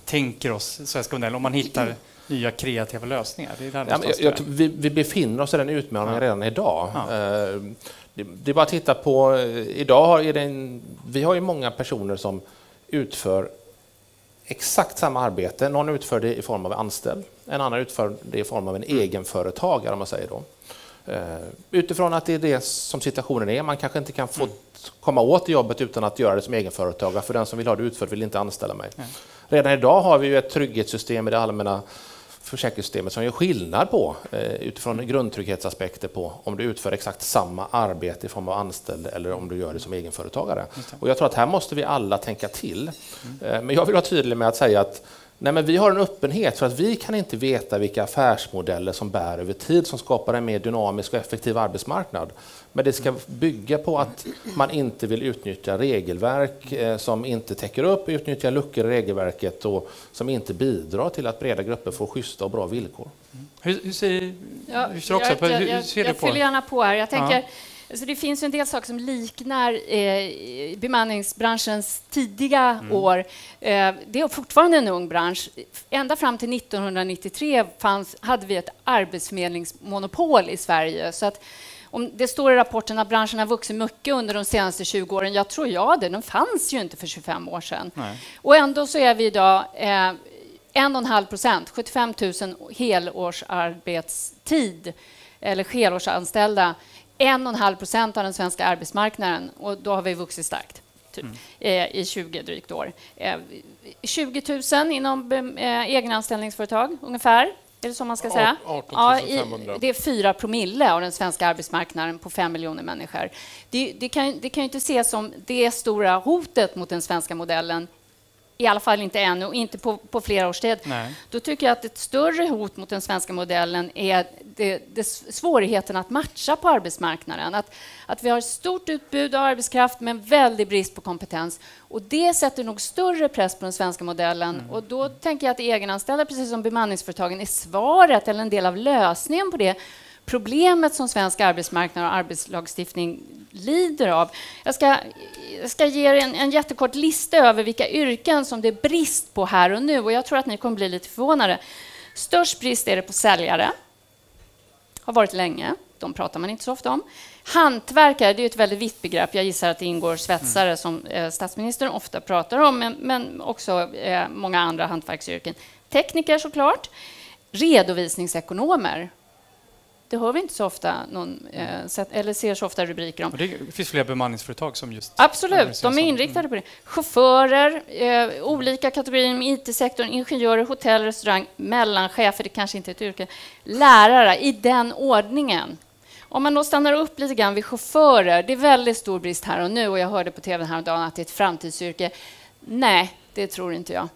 tänker oss svenska modellen om man hittar nya kreativa lösningar? Det är där vi befinner oss i den utmaningen redan idag. Det är bara att titta på, idag vi har ju många personer som utför exakt samma arbete. Någon utför det i form av anställd, en annan utför det i form av en egenföretagare, om man säger då. Utifrån att det är det som situationen är. Man kanske inte kan få komma åt jobbet utan att göra det som egenföretagare, för den som vill ha det utfört vill inte anställa mig. Redan idag har vi ju ett trygghetssystem i det allmänna försäkringssystemet som gör skillnad på utifrån grundtrygghetsaspekter på om du utför exakt samma arbete i form av anställd eller om du gör det som egenföretagare. Och jag tror att här måste vi alla tänka till. Men jag vill vara tydlig med att säga att men vi har en öppenhet, för att vi kan inte veta vilka affärsmodeller som bär över tid som skapar en mer dynamisk och effektiv arbetsmarknad. Men det ska bygga på att man inte vill utnyttja regelverk som inte täcker upp, utnyttja luckor i regelverket och som inte bidrar till att breda grupper får schyssta och bra villkor. Hur ser du Jag på? fyller gärna på här. Jag tänker, alltså det finns en del saker som liknar bemanningsbranschens tidiga år. Det är fortfarande en ung bransch. Ända fram till 1993 hade vi ett arbetsförmedlingsmonopol i Sverige. Så att, om det står i rapporten att branschen har vuxit mycket under de senaste 20 åren. Jag tror det. Den fanns ju inte för 25 år sedan. Nej. Och ändå så är vi idag 1,5%, 75 000 helårsarbetstid eller helårsanställda. 1,5% av den svenska arbetsmarknaden, och då har vi vuxit starkt i 20 drygt år. 20 000 inom egenanställningsföretag ungefär. Är det så man ska säga? 18 500. Det är 4% av den svenska arbetsmarknaden på 5 miljoner människor. Det kan ju inte ses som det stora hotet mot den svenska modellen. I alla fall inte ännu, och inte på flera års tid. Nej. Då tycker jag att ett större hot mot den svenska modellen är svårigheten att matcha på arbetsmarknaden. Att vi har ett stort utbud av arbetskraft men väldigt brist på kompetens. Och det sätter nog större press på den svenska modellen. Och då tänker jag att egenanställda, precis som bemanningsföretagen, är svaret eller en del av lösningen på det problemet som svensk arbetsmarknad och arbetslagstiftning lider av. Jag ska ge er en jättekort lista över vilka yrken som det är brist på här och nu. Och jag tror att ni kommer bli lite förvånade. Störst brist är det på säljare. Har varit länge. De pratar man inte så ofta om. Hantverkare, det är ett väldigt vitt begrepp. Jag gissar att det ingår svetsare som statsministern ofta pratar om. Men också många andra hantverksyrken. Tekniker såklart. Redovisningsekonomer. Det hör vi inte så ofta eller ser så ofta rubriker om. Och det finns fler bemanningsföretag som just... Absolut, de är inriktade på det. Chaufförer, olika kategorier i IT-sektorn, ingenjörer, hotell, restaurang, mellanchefer, det kanske inte är ett yrke, lärare, i den ordningen. Om man då stannar upp lite grann vid chaufförer, det är väldigt stor brist här och nu, och jag hörde på tv häromdagen att det är ett framtidsyrke. Nej, det tror inte jag.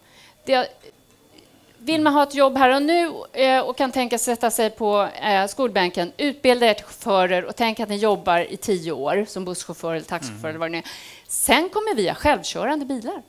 Vill man ha ett jobb här och nu och kan tänka sätta sig på skolbänken, utbilda er till chaufförer och tänka att ni jobbar i 10 år som busschaufför eller taxichaufför eller vad det är. Sen kommer vi ha självkörande bilar.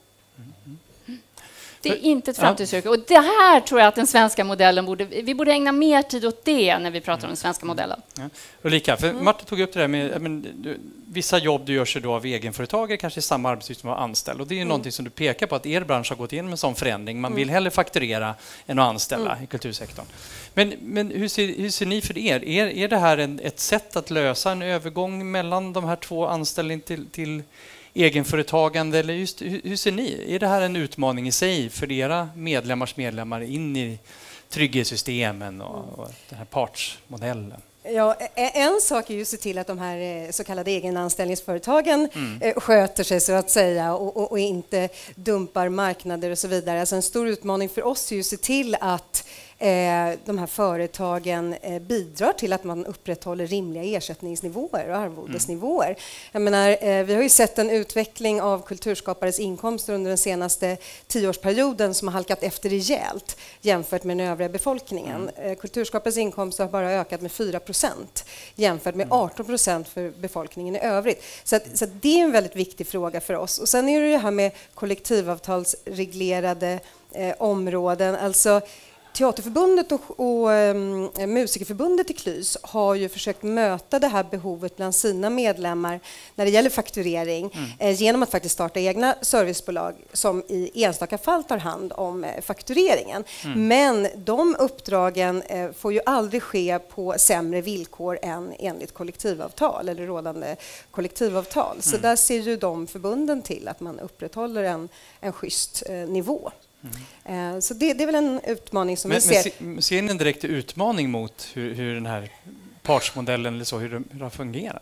Det är inte ett framtidsyrke. Och det här tror jag att den svenska modellen vi borde ägna mer tid åt det när vi pratar om den svenska modellen. Ja. Ulrika, för Martin tog upp det där med vissa jobb du gör sig då av egenföretagare, kanske i samma arbetsuppgift som var anställd. Och det är ju någonting som du pekar på att er bransch har gått igenom en sån förändring. Man vill hellre fakturera än att anställa i kultursektorn. Men hur ser ni för er? Är det här ett sätt att lösa en övergång mellan de här två anställningarna till egenföretagande, eller just hur ser ni? Är det här en utmaning i sig för era medlemmar in i trygghetssystemen och den här partsmodellen? Ja, en sak är ju att se till att de här så kallade egenanställningsföretagen sköter sig så att säga och inte dumpar marknader och så vidare. Alltså en stor utmaning för oss är ju att se till att de här företagen bidrar till att man upprätthåller rimliga ersättningsnivåer och arvodesnivåer. Jag menar, vi har ju sett en utveckling av kulturskapares inkomster under den senaste 10-årsperioden som har halkat efter rejält jämfört med den övriga befolkningen. Kulturskapares inkomster har bara ökat med 4% jämfört med 18% för befolkningen i övrigt. Så det är en väldigt viktig fråga för oss. Och sen är det här med kollektivavtalsreglerade områden. Alltså, Teaterförbundet och Musikerförbundet i Klys har ju försökt möta det här behovet bland sina medlemmar när det gäller fakturering genom att faktiskt starta egna servicebolag som i enstaka fall tar hand om faktureringen. Men de uppdragen får ju aldrig ske på sämre villkor än enligt kollektivavtal eller rådande kollektivavtal. Så där ser ju de förbunden till att man upprätthåller en schysst nivå. Så det är väl en utmaning som vi ser. Men ser ni en direkt utmaning mot hur den här partsmodellen eller så, hur det fungerar?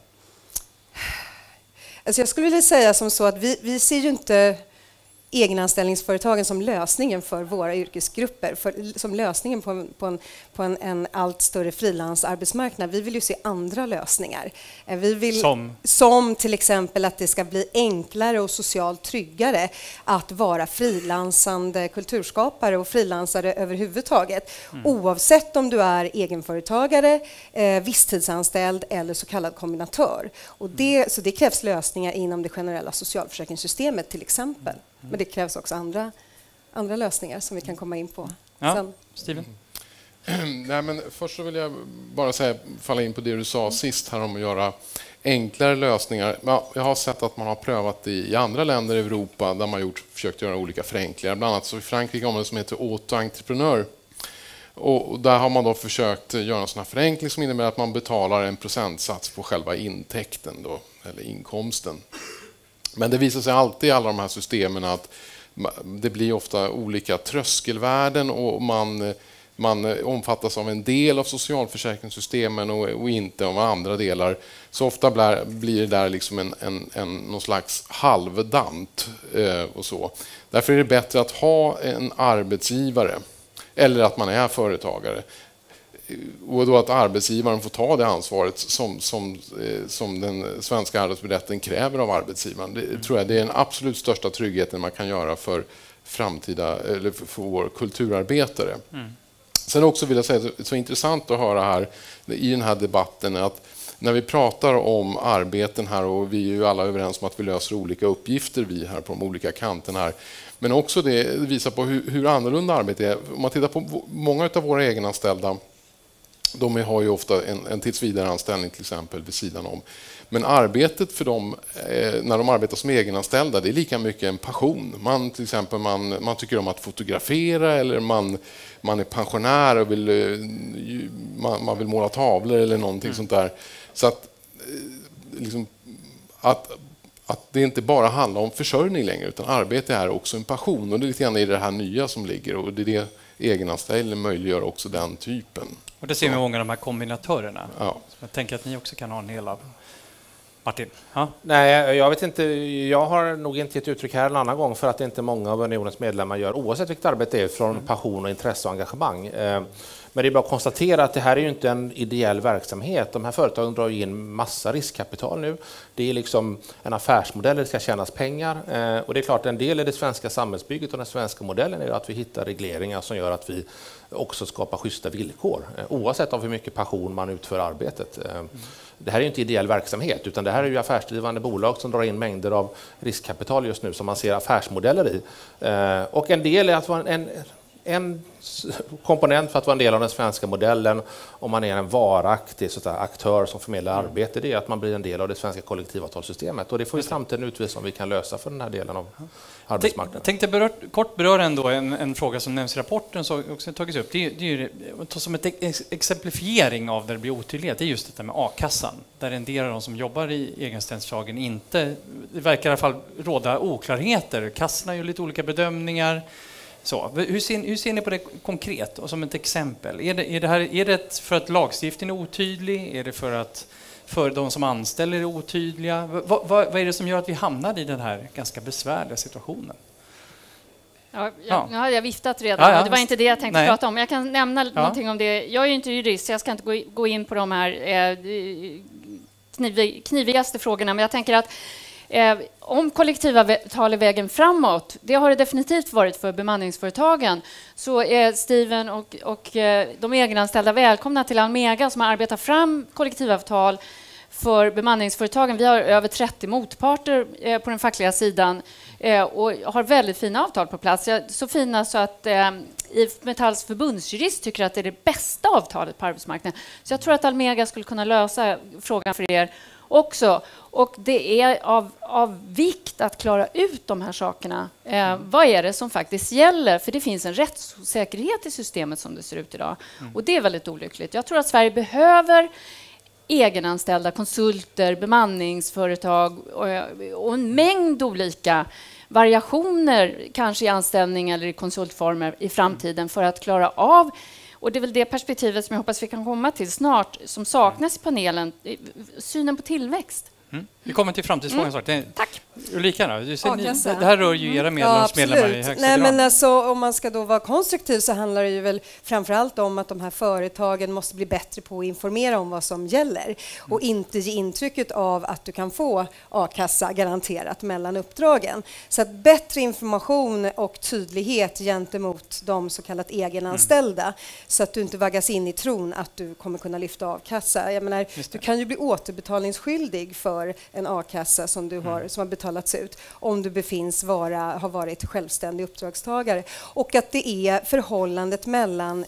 Alltså jag skulle vilja säga som så att vi ser ju inte egenanställningsföretagen som lösningen för våra yrkesgrupper, som lösningen på en allt större frilansarbetsmarknad. Vi vill ju se andra lösningar. Vi vill, som till exempel att det ska bli enklare och socialt tryggare att vara frilansande kulturskapare och frilansare överhuvudtaget. Oavsett om du är egenföretagare, visstidsanställd eller så kallad kombinatör. Så det krävs lösningar inom det generella socialförsäkringssystemet till exempel. Men det krävs också andra lösningar som vi kan komma in på. Ja, Steven? Nej, men först så vill jag bara falla in på det du sa sist här om att göra enklare lösningar. Jag har sett att man har prövat i andra länder i Europa där man försökt göra olika förenklingar. Bland annat så i Frankrike har man det som heter auto-entreprenör. Och där har man då försökt göra en sån här förenkling som innebär att man betalar en procentsats på själva intäkten då, eller inkomsten. Men det visar sig alltid i alla de här systemen att det blir ofta olika tröskelvärden och man omfattas av en del av socialförsäkringssystemen och inte av andra delar. Så ofta blir det där liksom någon slags halvdant och så. Därför är det bättre att ha en arbetsgivare eller att man är företagare. Och då att arbetsgivaren får ta det ansvaret som den svenska arbetsrätten kräver av arbetsgivaren. Det tror jag det är den absolut största tryggheten man kan göra för framtida eller för vår kulturarbetare. Sen också vill jag säga att det är så intressant att höra här i den här debatten att när vi pratar om arbeten här och vi är ju alla överens om att vi löser olika uppgifter vi här på de olika kanterna här. Men också det visar på hur annorlunda arbete är. Om man tittar på många av våra egenanställda, de har ju ofta en tillsvidareanställning till exempel vid sidan om. Men arbetet för dem när de arbetar som egenanställda, det är lika mycket en passion. Till exempel man tycker om att fotografera eller man är pensionär och man vill måla tavlor eller någonting sånt där. Så att det inte bara handlar om försörjning längre utan arbete är också en passion och det är lite grann i det här nya som ligger och det är det egenanställning möjliggör också den typen. Och det ser vi många av de här kombinatörerna. Ja. Jag tänker att ni också kan ha en del av. Martin? Ja? Nej, jag vet inte. Jag har nog inte gett uttryck här en annan gång för att inte många av unionens medlemmar gör, oavsett vilket arbete det är, från passion och intresse och engagemang. Men det är bara att konstatera att det här är ju inte en ideell verksamhet. De här företagen drar in massa riskkapital nu. Det är liksom en affärsmodell där det ska tjänas pengar. Och det är klart, en del i det svenska samhällsbygget och den svenska modellen är att vi hittar regleringar som gör att vi också skapar schyssta villkor. Oavsett av hur mycket passion man utför arbetet. Det här är ju inte ideell verksamhet utan det här är ju affärsdrivande bolag som drar in mängder av riskkapital just nu som man ser affärsmodeller i. Och en del är att vara en komponent för att vara en del av den svenska modellen om man är en varaktig aktör som förmedlar arbete, det är att man blir en del av det svenska kollektivavtalssystemet och det får ju framtiden utvisa om vi kan lösa för den här delen av arbetsmarknaden. Jag tänkte kort beröra ändå en fråga som nämns i rapporten som också tagits upp. Det är ju som ett exemplifiering av där det blir otydlighet, det är just detta med a-kassan. Där en del av de som jobbar i egenanställningslagen inte, det verkar i alla fall råda oklarheter. Kassorna gör lite olika bedömningar. Så, hur ser ni på det konkret och som ett exempel? Är det för att lagstiftningen är otydlig? Är det för de som anställer är otydliga? Vad är det som gör att vi hamnar i den här ganska besvärliga situationen? Nu har jag viftat redan och det var inte det jag tänkte prata om. Jag kan nämna någonting om det. Jag är ju inte jurist så jag ska inte gå in på de här knivigaste frågorna, men jag tänker att om kollektivavtal är vägen framåt, det har det definitivt varit för bemanningsföretagen, så är Steven och de egenanställda välkomna till Almega som har arbetat fram kollektivavtal för bemanningsföretagen. Vi har över 30 motparter på den fackliga sidan och har väldigt fina avtal på plats. Så fina så att IF Metalls förbundsjurist tycker att det är det bästa avtalet på arbetsmarknaden. Så jag tror att Almega skulle kunna lösa frågan för er också. Och det är av vikt att klara ut de här sakerna. Vad är det som faktiskt gäller? För det finns en rättsosäkerhet i systemet som det ser ut idag. Och det är väldigt olyckligt. Jag tror att Sverige behöver egenanställda konsulter, bemanningsföretag och en mängd olika variationer, kanske i anställning eller i konsultformer i framtiden för att klara av. Och det är väl det perspektivet som jag hoppas vi kan komma till snart, som saknas i panelen, synen på tillväxt. Vi kommer till framtidsfrågan snart. Tack. Ulrika, du ser, det här rör ju era medlemmar i högsta grad. Men alltså, om man ska då vara konstruktiv så handlar det ju väl framförallt om att de här företagen måste bli bättre på att informera om vad som gäller och inte ge intrycket av att du kan få a-kassa garanterat mellan uppdragen. Så att bättre information och tydlighet gentemot de så kallat egenanställda så att du inte vaggas in i tron att du kommer kunna lyfta a-kassa. Jag menar, du kan ju bli återbetalningsskyldig för en a-kassa som du har, som har betalats ut om du har varit självständig uppdragstagare. Och att det är förhållandet mellan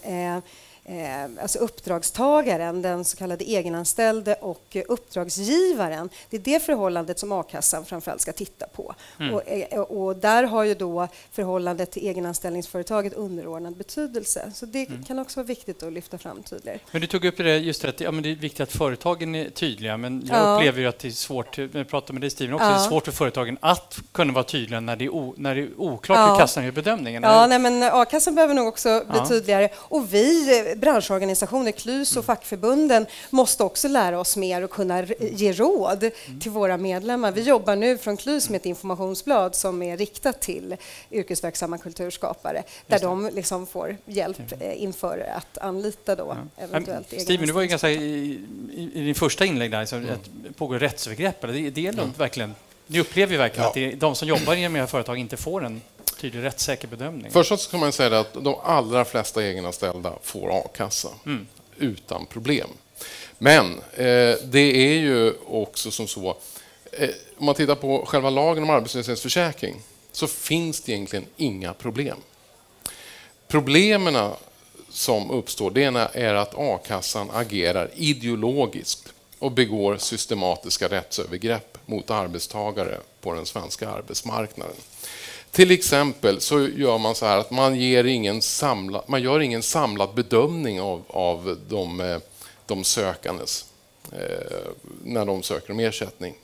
alltså uppdragstagaren, den så kallade egenanställde och uppdragsgivaren. Det är det förhållandet som a-kassan framförallt ska titta på. Och där har ju då förhållandet till egenanställningsföretaget underordnad betydelse. Så det kan också vara viktigt att lyfta fram tydligare. Men du tog upp det just det att det är viktigt att företagen är tydliga, men jag upplever ju att det är svårt, när jag pratar med dig Steven också, det är svårt för företagen att kunna vara tydliga när det är oklart hur kassan gör bedömningen. Ja, nej, men a-kassan behöver nog också bli tydligare. Och vi branschorganisationer, KLYS och fackförbunden måste också lära oss mer och kunna ge råd till våra medlemmar. Vi jobbar nu från KLYS med ett informationsblad som är riktat till yrkesverksamma kulturskapare där de liksom får hjälp inför att anlita då eventuellt egen. Steven, du var ju ganska i din första inlägg där, så det pågår rättsövergrepp. Det är verkligen, ni upplever ju verkligen att de som jobbar i med företag inte får en tydlig rättssäker bedömning. Först så kan man säga att de allra flesta egenanställda får a-kassa utan problem. Men det är ju också som så, om man tittar på själva lagen om arbetslöshetsförsäkring så finns det egentligen inga problem. Problemen som uppstår, det ena är att a-kassan agerar ideologiskt och begår systematiska rättsövergrepp mot arbetstagare på den svenska arbetsmarknaden. Till exempel så gör man så här att man gör ingen samlad bedömning av de sökandes när de söker om ersättning.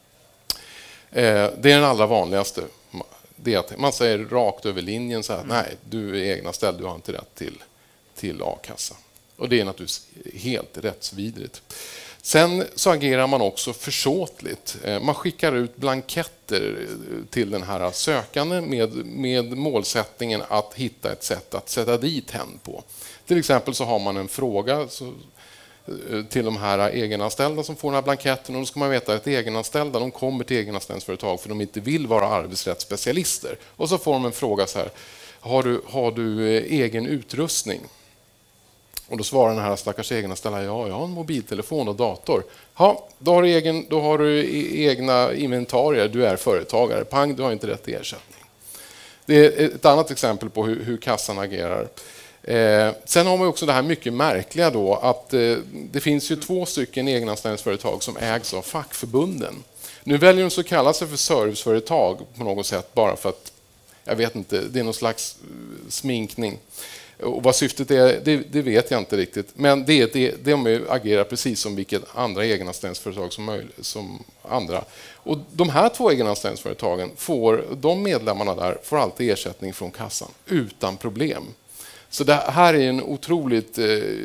Det är den allra vanligaste. Det är att man säger rakt över linjen så här, nej, du är egenanställd, du har inte rätt till a-kassa. Och det är naturligtvis helt rättsvidrigt. Sen så agerar man också försåtligt. Man skickar ut blanketter till den här sökanden med målsättningen att hitta ett sätt att sätta dit hen på. Till exempel så har man en fråga till de här egenanställda som får den här blanketten, och då ska man veta att egenanställda, de kommer till egenanställningsföretag för de inte vill vara arbetsrättsspecialister. Och så får de en fråga så här, har du egen utrustning? Och då svarar den här stackars egenanställda, ja, jag har en mobiltelefon och dator. Ja, då har du egna inventarier, du är företagare. Pang, du har inte rätt till ersättning. Det är ett annat exempel på hur kassan agerar. Sen har man också det här mycket märkliga då att det finns ju 2 stycken egenanställningsföretag som ägs av fackförbunden. Nu väljer de så kalla sig för serviceföretag på något sätt bara för att, jag vet inte, det är någon slags sminkning. Och vad syftet är, det vet jag inte riktigt. Men de agerar precis som vilket andra egenanställningsföretag som andra. Och de här 2 egenanställningsföretagen de medlemmarna där får alltid ersättning från kassan utan problem. Så det här är en otroligt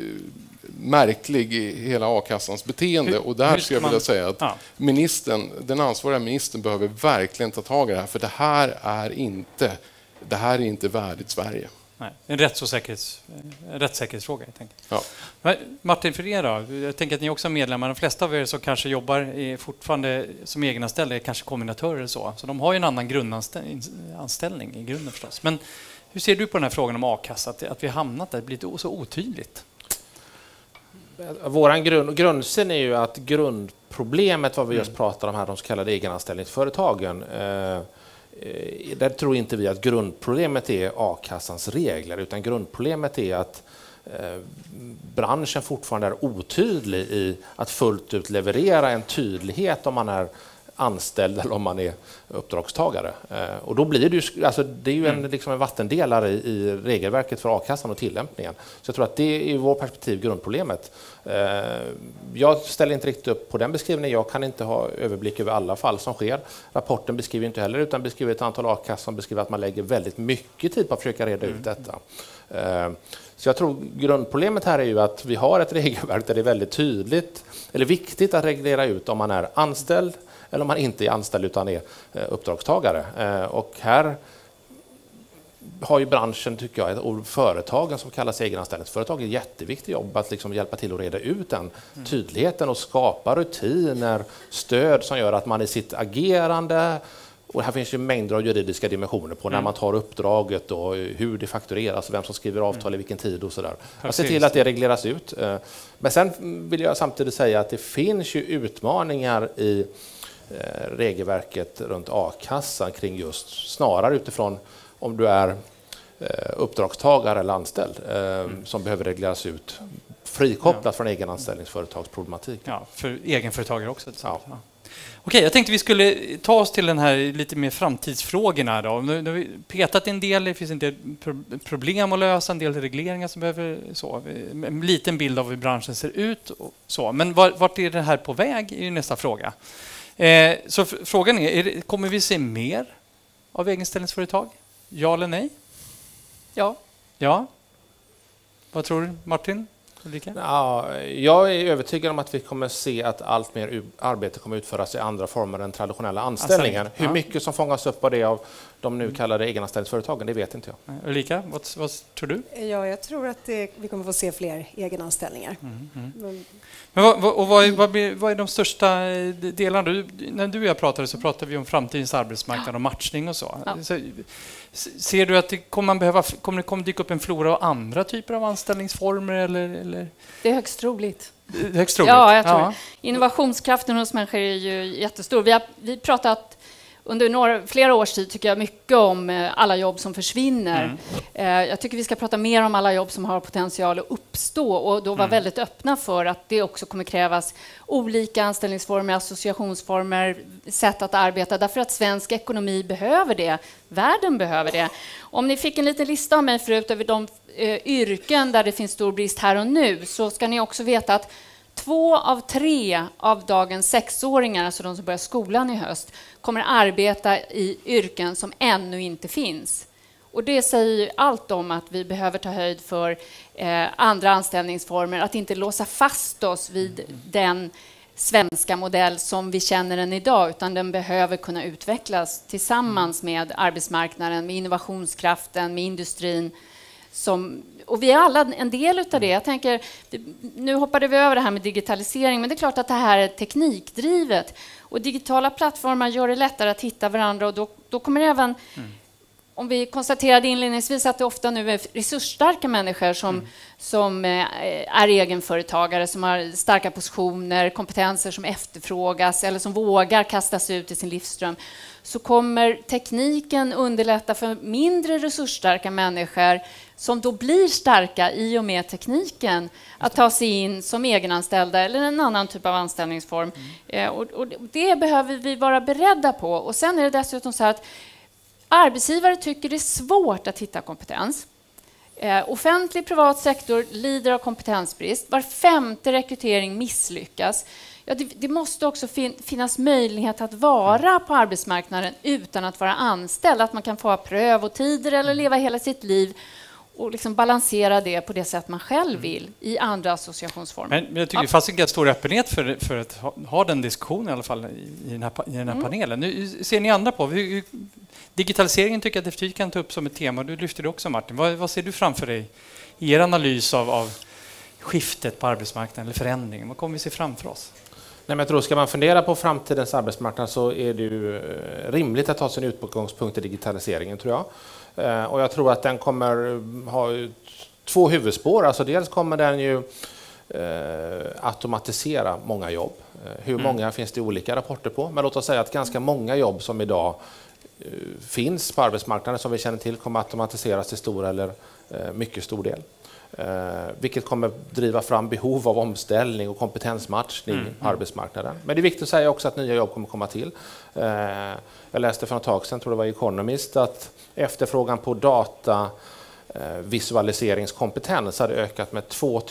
märklig i hela a-kassans beteende. Och där skulle jag vilja säga att den ansvariga ministern behöver verkligen ta tag i det här. För det här är inte värdigt Sverige. Nej, en rättssäkerhetsfråga. Ja. Martin, för er då? Jag tänker att ni också är medlemmar. De flesta av er som kanske jobbar fortfarande som egenanställda är kanske kombinatörer eller så. Så de har ju en annan grundanställning i grunden förstås. Men hur ser du på den här frågan om a-kassa? Att vi har hamnat där, det blir så otydligt? Vår grundsyn är ju att grundproblemet, vad vi just pratar om här, de så kallade egenanställningsföretagen, där tror inte vi att grundproblemet är a-kassans regler, utan grundproblemet är att branschen fortfarande är otydlig i att fullt ut leverera en tydlighet om man är anställd eller om man är uppdragstagare. Och då blir det ju, alltså det är ju liksom en vattendelare i regelverket för a-kassan och tillämpningen. Så jag tror att det är i vår perspektiv grundproblemet. Jag ställer inte riktigt upp på den beskrivningen. Jag kan inte ha överblick över alla fall som sker. Rapporten beskriver inte heller, utan beskriver ett antal a-kassor som beskriver att man lägger väldigt mycket tid på att försöka reda ut detta. Så jag tror grundproblemet här är ju att vi har ett regelverk där det är väldigt tydligt eller viktigt att reglera ut om man är anställd eller om man inte är anställd utan är uppdragstagare. Och här har ju branschen, tycker jag, och företagen som kallas egenanställningsföretag ett jätteviktigt jobb att liksom hjälpa till att reda ut den tydligheten och skapa rutiner, stöd som gör att man i sitt agerande, och här finns ju mängder av juridiska dimensioner på när man tar uppdraget och hur det faktureras, vem som skriver avtal i vilken tid och sådär. Att se till att det regleras ut. Men sen vill jag samtidigt säga att det finns ju utmaningar i regelverket runt a-kassan kring just snarare utifrån om du är uppdragstagare eller anställd som behöver regleras ut frikopplat från egenanställningsföretagsproblematik. Ja, för egenföretagare också. Ja. Okej, jag tänkte vi skulle ta oss till den här lite mer framtidsfrågorna då. Nu har vi petat en del, det finns en del problem att lösa, en del regleringar som behöver så. En liten bild av hur branschen ser ut och så. Men vart är det här på väg är ju nästa fråga. Så frågan är, kommer vi se mer av egenanställningsföretag? Ja eller nej? Ja. Ja. Vad tror du, Martin? Ja, jag är övertygad om att vi kommer se att allt mer arbete kommer utföras i andra former än traditionella anställningar. Hur mycket som fångas upp av det av de nu kallade egenanställningsföretagen, det vet inte jag. Ulrika, vad tror du? Ja, jag tror att vi kommer få se fler egenanställningar. Men vad är de största delarna? När du och jag pratade vi om framtidens arbetsmarknad och matchning och så. Ja. Ser du att det kommer dyka upp en flora av andra typer av anställningsformer? Eller? Det är högst troligt. Högst troligt? Ja, jag tror det. Innovationskraften hos människor är ju jättestor. Vi har pratat under flera års tid tycker jag mycket om alla jobb som försvinner. Jag tycker vi ska prata mer om alla jobb som har potential att uppstå och då vara väldigt öppna för att det också kommer krävas olika anställningsformer, associationsformer, sätt att arbeta därför att svensk ekonomi behöver det. Världen behöver det. Om ni fick en liten lista av mig förut över de yrken där det finns stor brist här och nu så ska ni också veta att 2 av 3 av dagens 6-åringar, alltså de som börjar skolan i höst, kommer arbeta i yrken som ännu inte finns. Och det säger allt om att vi behöver ta höjd för andra anställningsformer, att inte låsa fast oss vid den svenska modell som vi känner den idag, utan den behöver kunna utvecklas tillsammans med arbetsmarknaden, med innovationskraften, med industrin. Och vi är alla en del av det. Jag tänker, nu hoppade vi över det här med digitalisering, men det är klart att det här är teknikdrivet. Och digitala plattformar gör det lättare att hitta varandra och då kommer det även... Om vi konstaterade inledningsvis att det ofta nu är resursstarka människor som är egenföretagare, som har starka positioner, kompetenser som efterfrågas eller som vågar kastas ut i sin livsström, så kommer tekniken underlätta för mindre resursstarka människor som då blir starka i och med tekniken att ta sig in som egenanställda eller en annan typ av anställningsform. Och det behöver vi vara beredda på. Och sen är det dessutom så att arbetsgivare tycker det är svårt att hitta kompetens. Offentlig privat sektor lider av kompetensbrist. Var 5:e rekrytering misslyckas. Ja, det måste också finnas möjlighet att vara på arbetsmarknaden utan att vara anställd. Att man kan få prövotider eller leva hela sitt liv och liksom balansera det på det sätt man själv vill i andra associationsformer. Men jag tycker det fanns en ganska stor öppenhet för att ha den diskussionen i alla fall i den här panelen. Nu ser ni andra på digitaliseringen tycker jag att vi kan ta upp som ett tema. Du lyfter det också, Martin. Vad ser du framför dig i er analys av skiftet på arbetsmarknaden eller förändringen? Vad kommer vi se framför oss? Nej, men jag tror ska man fundera på framtidens arbetsmarknad så är det ju rimligt att ta sin utgångspunkt i digitaliseringen, tror jag. Och jag tror att den kommer ha 2 huvudspår. Alltså dels kommer den ju automatisera många jobb. Hur många finns det olika rapporter på? Men låt oss säga att ganska många jobb som idag finns på arbetsmarknaden som vi känner till kommer automatiseras till stor eller mycket stor del. Vilket kommer driva fram behov av omställning och kompetensmatchning på arbetsmarknaden. Men det är viktigt att säga också att nya jobb kommer komma till. Jag läste för ett tag sedan, tror det var i Economist, att efterfrågan på data visualiseringskompetens hade ökat med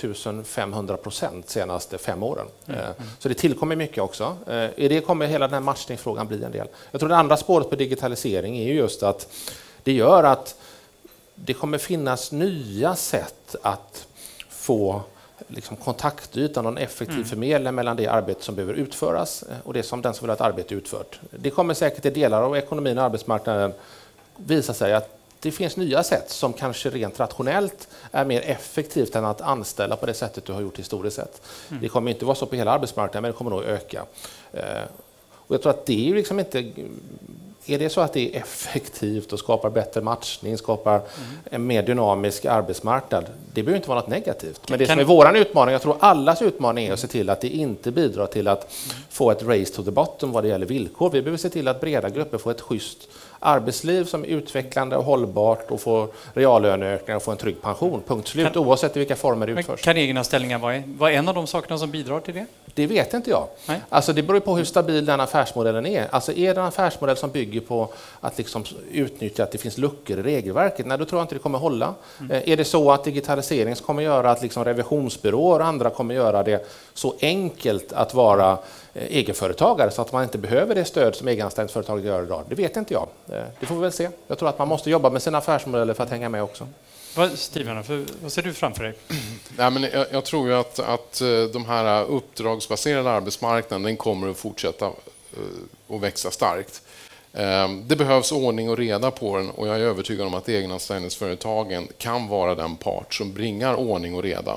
2500% senaste 5 åren. Så det tillkommer mycket också. I det kommer hela den här matchningsfrågan bli en del. Jag tror det andra spåret på digitalisering är just att det gör att det kommer finnas nya sätt att få liksom kontaktyta, någon effektiv förmedling mellan det arbete som behöver utföras och det som den som vill ha ett arbete utfört. Det kommer säkert i delar av ekonomin och arbetsmarknaden visa sig att det finns nya sätt som kanske rent rationellt är mer effektivt än att anställa på det sättet du har gjort historiskt sett. Det kommer inte vara så på hela arbetsmarknaden, men det kommer nog öka. Och jag tror att det är liksom inte... Är det så att det är effektivt och skapar bättre matchning, skapar en mer dynamisk arbetsmarknad, det behöver inte vara något negativt. Men det som är våran utmaning, jag tror allas utmaning är att se till att det inte bidrar till att få ett race to the bottom vad det gäller villkor. Vi behöver se till att breda grupper får ett schysst arbetsliv som är utvecklande och hållbart och får reallöneökningar och får en trygg pension. Punkt slut, oavsett i vilka former det utförs. Kan egenanställningar vara en av de sakerna som bidrar till det? Det vet inte jag. Nej. Alltså det beror på hur stabil den affärsmodellen är. Alltså är det en affärsmodell som bygger på att liksom utnyttja att det finns luckor i regelverket? Nej, då tror jag inte det kommer hålla. Är det så att digitalisering kommer göra att liksom revisionsbyråer och andra kommer göra det så enkelt att vara egenföretagare så att man inte behöver det stöd som egenanställningsföretag gör idag? Det vet inte jag. Det får vi väl se. Jag tror att man måste jobba med sina affärsmodeller för att hänga med också. Steven, vad ser du framför dig? Nej, men jag tror ju att de här uppdragsbaserade arbetsmarknaden den kommer att fortsätta att växa starkt. Det behövs ordning och reda på den och jag är övertygad om att egenanställningsföretagen kan vara den part som bringar ordning och reda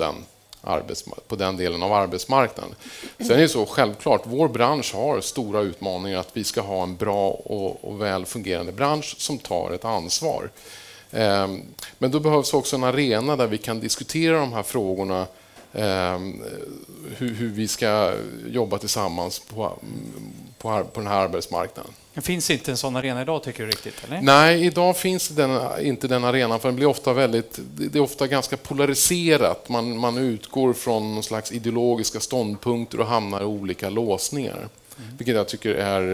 på den delen av arbetsmarknaden. Sen är det så självklart, vår bransch har stora utmaningar att vi ska ha en bra och väl fungerande bransch som tar ett ansvar. Men då behövs också en arena där vi kan diskutera de här frågorna, hur vi ska jobba tillsammans på den här arbetsmarknaden. Det finns inte en sån arena idag, tycker du riktigt? Eller? Nej, idag finns inte den arenan, för det är ofta ganska polariserat. Man utgår från någon slags ideologiska ståndpunkter och hamnar i olika låsningar. Vilket jag tycker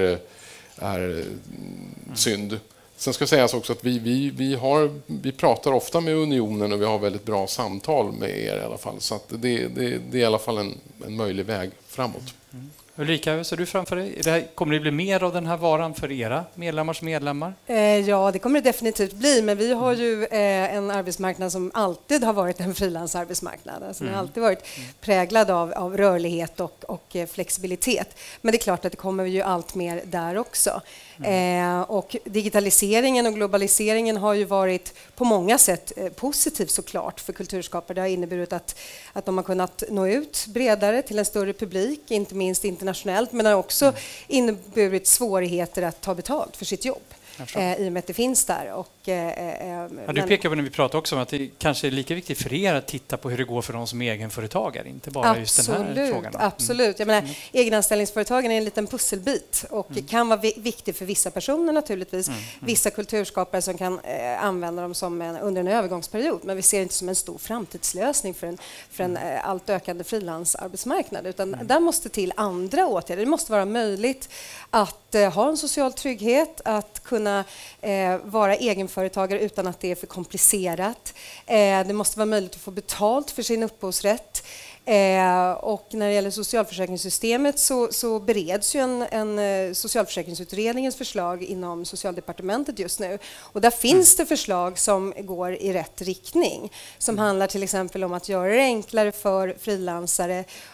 är synd. Sen ska sägas också att vi pratar ofta med unionen och vi har väldigt bra samtal med er i alla fall. Så att det är i alla fall en möjlig väg framåt. Ulrika, hur ser du framför dig? Kommer det bli mer av den här varan för era medlemmars medlemmar? Ja, det kommer det definitivt bli. Men vi har ju en arbetsmarknad som alltid har varit en frilansarbetsmarknad. Alltså den har alltid varit präglad av rörlighet och flexibilitet. Men det är klart att det kommer ju allt mer där också. Och digitaliseringen och globaliseringen har ju varit på många sätt positivt såklart för kulturskapare. Det har inneburit att de har kunnat nå ut bredare till en större publik, inte minst internationellt, men har också inneburit svårigheter att ta betalt för sitt jobb. I och med att det finns där. Du pekar på när vi pratar också om att det kanske är lika viktigt för er att titta på hur det går för de som är egenföretagare, inte bara just den här frågan. Absolut. Jag menar, egenanställningsföretagen är en liten pusselbit och kan vara viktig för vissa personer naturligtvis. Vissa kulturskapare som kan använda dem som under en övergångsperiod, men vi ser inte som en stor framtidslösning för en allt ökande frilansarbetsmarknad, utan där måste till andra åtgärder. Det måste vara möjligt att ha en social trygghet, att kunna vara egenföretagare utan att det är för komplicerat. Det måste vara möjligt att få betalt för sin upphovsrätt. Och när det gäller socialförsäkringssystemet så bereds ju en socialförsäkringsutredningens förslag inom Socialdepartementet just nu. Och där finns det förslag som går i rätt riktning. Som handlar till exempel om att göra det enklare för frilansare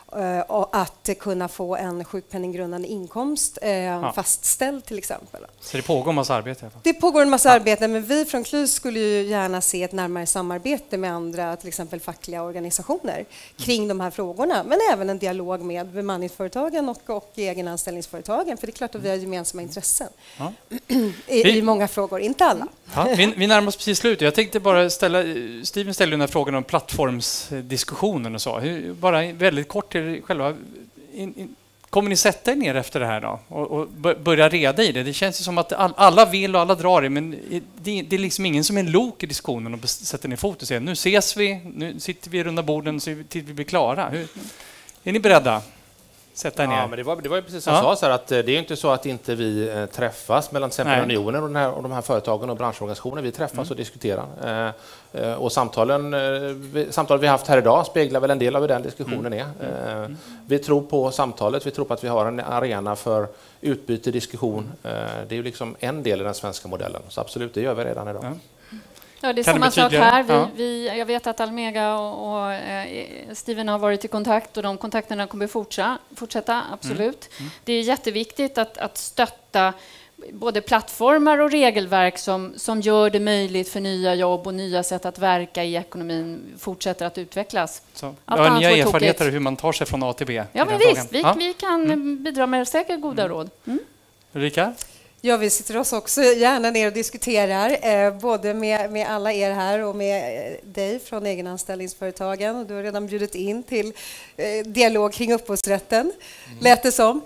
och att kunna få en sjukpenninggrundande inkomst fastställd till exempel. Så det pågår en massa arbete i alla fall. Det pågår en massa arbete, men vi från KLYS skulle ju gärna se ett närmare samarbete med andra, till exempel fackliga organisationer kring de här frågorna, men även en dialog med bemanningsföretagen och egenanställningsföretagen, för det är klart att vi har gemensamma intressen i många frågor, inte alla. Ja, vi närmar oss precis slut. Jag tänkte bara Steven ställde den här frågan om plattformsdiskussionen och så. Bara väldigt kort till själva... Kommer ni sätta er ner efter det här då och börja reda i det? Det känns ju som att alla vill och alla drar det, men det är liksom ingen som är en lok i diskussionen och sätter ner fot och säger nu ses vi, nu sitter vi i runda borden så till vi blir klara. Är ni beredda? Sätta er ner. Ja, men det var ju precis som jag sa, så här, att det är inte så att inte vi träffas mellan till exempel Unionen och de här företagen och branschorganisationer. Vi träffas och diskuterar. Och samtalen vi haft här idag speglar väl en del av hur den diskussionen är. Vi tror på samtalet, vi tror på att vi har en arena för utbyte, diskussion. Det är ju liksom en del i den svenska modellen. Så absolut, det gör vi redan idag. Ja, det är samma sak här. Jag vet att Almega och Steven har varit i kontakt och de kontakterna kommer fortsätta, absolut. Det är jätteviktigt att stötta både plattformar och regelverk som gör det möjligt för nya jobb och nya sätt att verka i ekonomin fortsätter att utvecklas. Så. Ja, nya erfarenheter hur man tar sig från A till B. Ja, men visst. Vi kan bidra med säkert goda råd. Ulrika? Ja, vi sitter oss också gärna ner och diskuterar, både med alla er här och med dig från egenanställningsföretagen. Du har redan bjudit in till dialog kring upphovsrätten, lät det som.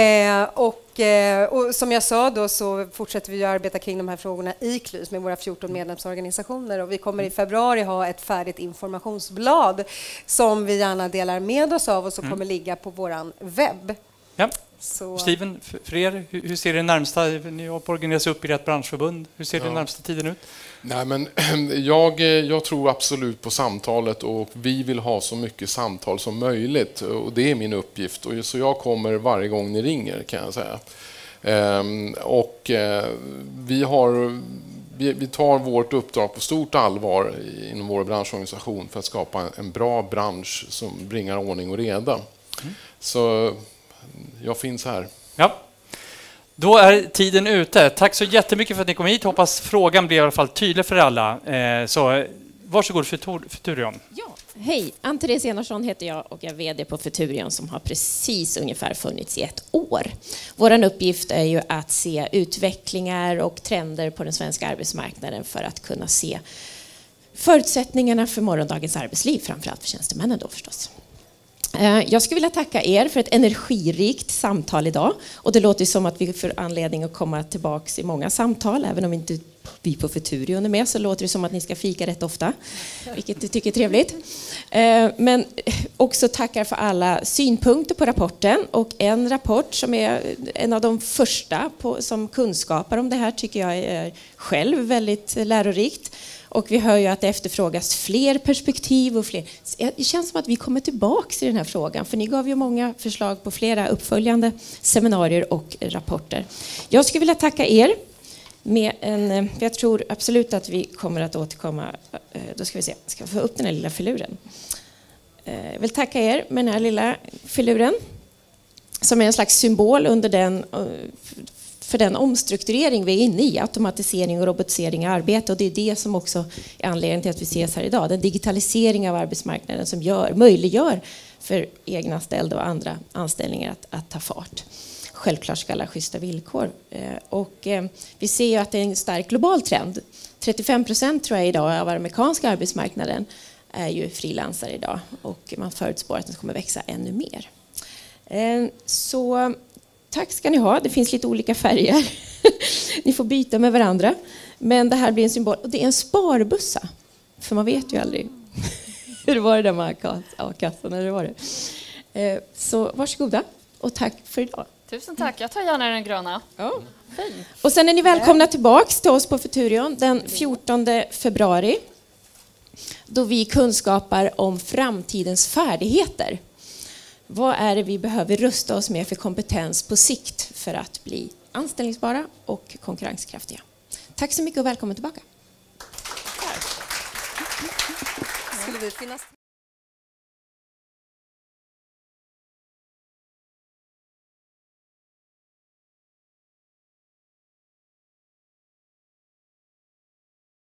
Och som jag sa då så fortsätter vi att arbeta kring de här frågorna i KLYS med våra 14 medlemsorganisationer. Och vi kommer i februari ha ett färdigt informationsblad som vi gärna delar med oss av och som kommer ligga på våran webb. Ja. Steven, för er, hur ser det närmsta, ni har organiserat upp i ert branschförbund, hur ser den närmsta tiden ut? Nej, men jag tror absolut på samtalet och vi vill ha så mycket samtal som möjligt och det är min uppgift. Och så jag kommer varje gång ni ringer, kan jag säga. Vi tar vårt uppdrag på stort allvar inom vår branschorganisation för att skapa en bra bransch som bringar ordning och reda. Så jag finns här. Ja. Då är tiden ute. Tack så jättemycket för att ni kom hit. Hoppas frågan blir i alla fall tydlig för alla. Så varsågod Futurion. Ja, hej, Ann-Therese Enarsson heter jag och jag är vd på Futurion som har precis ungefär funnits i 1 år. Vår uppgift är ju att se utvecklingar och trender på den svenska arbetsmarknaden för att kunna se förutsättningarna för morgondagens arbetsliv, framförallt för tjänstemännen då förstås. Jag skulle vilja tacka er för ett energirikt samtal idag. Och det låter som att vi får anledning att komma tillbaka i många samtal. Även om inte vi på Futurion är med så låter det som att ni ska fika rätt ofta. Vilket jag tycker är trevligt. Men också tackar för alla synpunkter på rapporten. Och en rapport som är en av de första som kunskapar om det här tycker jag är själv väldigt lärorikt. Och vi hör ju att det efterfrågas fler perspektiv och fler. Det känns som att vi kommer tillbaka i den här frågan. För ni gav ju många förslag på flera uppföljande seminarier och rapporter. Jag skulle vilja tacka er. Jag tror absolut att vi kommer att återkomma. Då ska vi se. Ska vi få upp den här lilla filuren. Jag vill tacka er med den här lilla filuren. Som är en slags symbol under för den omstrukturering vi är inne i, automatisering och robotisering av arbete. Och det är det som också är anledningen till att vi ses här idag. Den digitalisering av arbetsmarknaden som möjliggör för egenanställda och andra anställningar att ta fart. Självklart ska alla schyssta villkor. Och vi ser ju att det är en stark global trend. 35% tror jag idag av amerikanska arbetsmarknaden är ju frilansare idag. Och man förutspår att den kommer växa ännu mer. Så tack ska ni ha. Det finns lite olika färger. Ni får byta med varandra. Men det här blir en symbol. Och det är en sparbussa. För man vet ju aldrig hur det var det där med a-kassan. Eller var det. Så varsågoda. Och tack för idag. Tusen tack. Jag tar gärna den gröna. Ja. Fin. Och sen är ni välkomna tillbaka till oss på Futurion den 14 februari. Då vi kunskapar om framtidens färdigheter. Vad är det vi behöver rusta oss med för kompetens på sikt för att bli anställningsbara och konkurrenskraftiga? Tack så mycket och välkommen tillbaka. Skulle vi finnas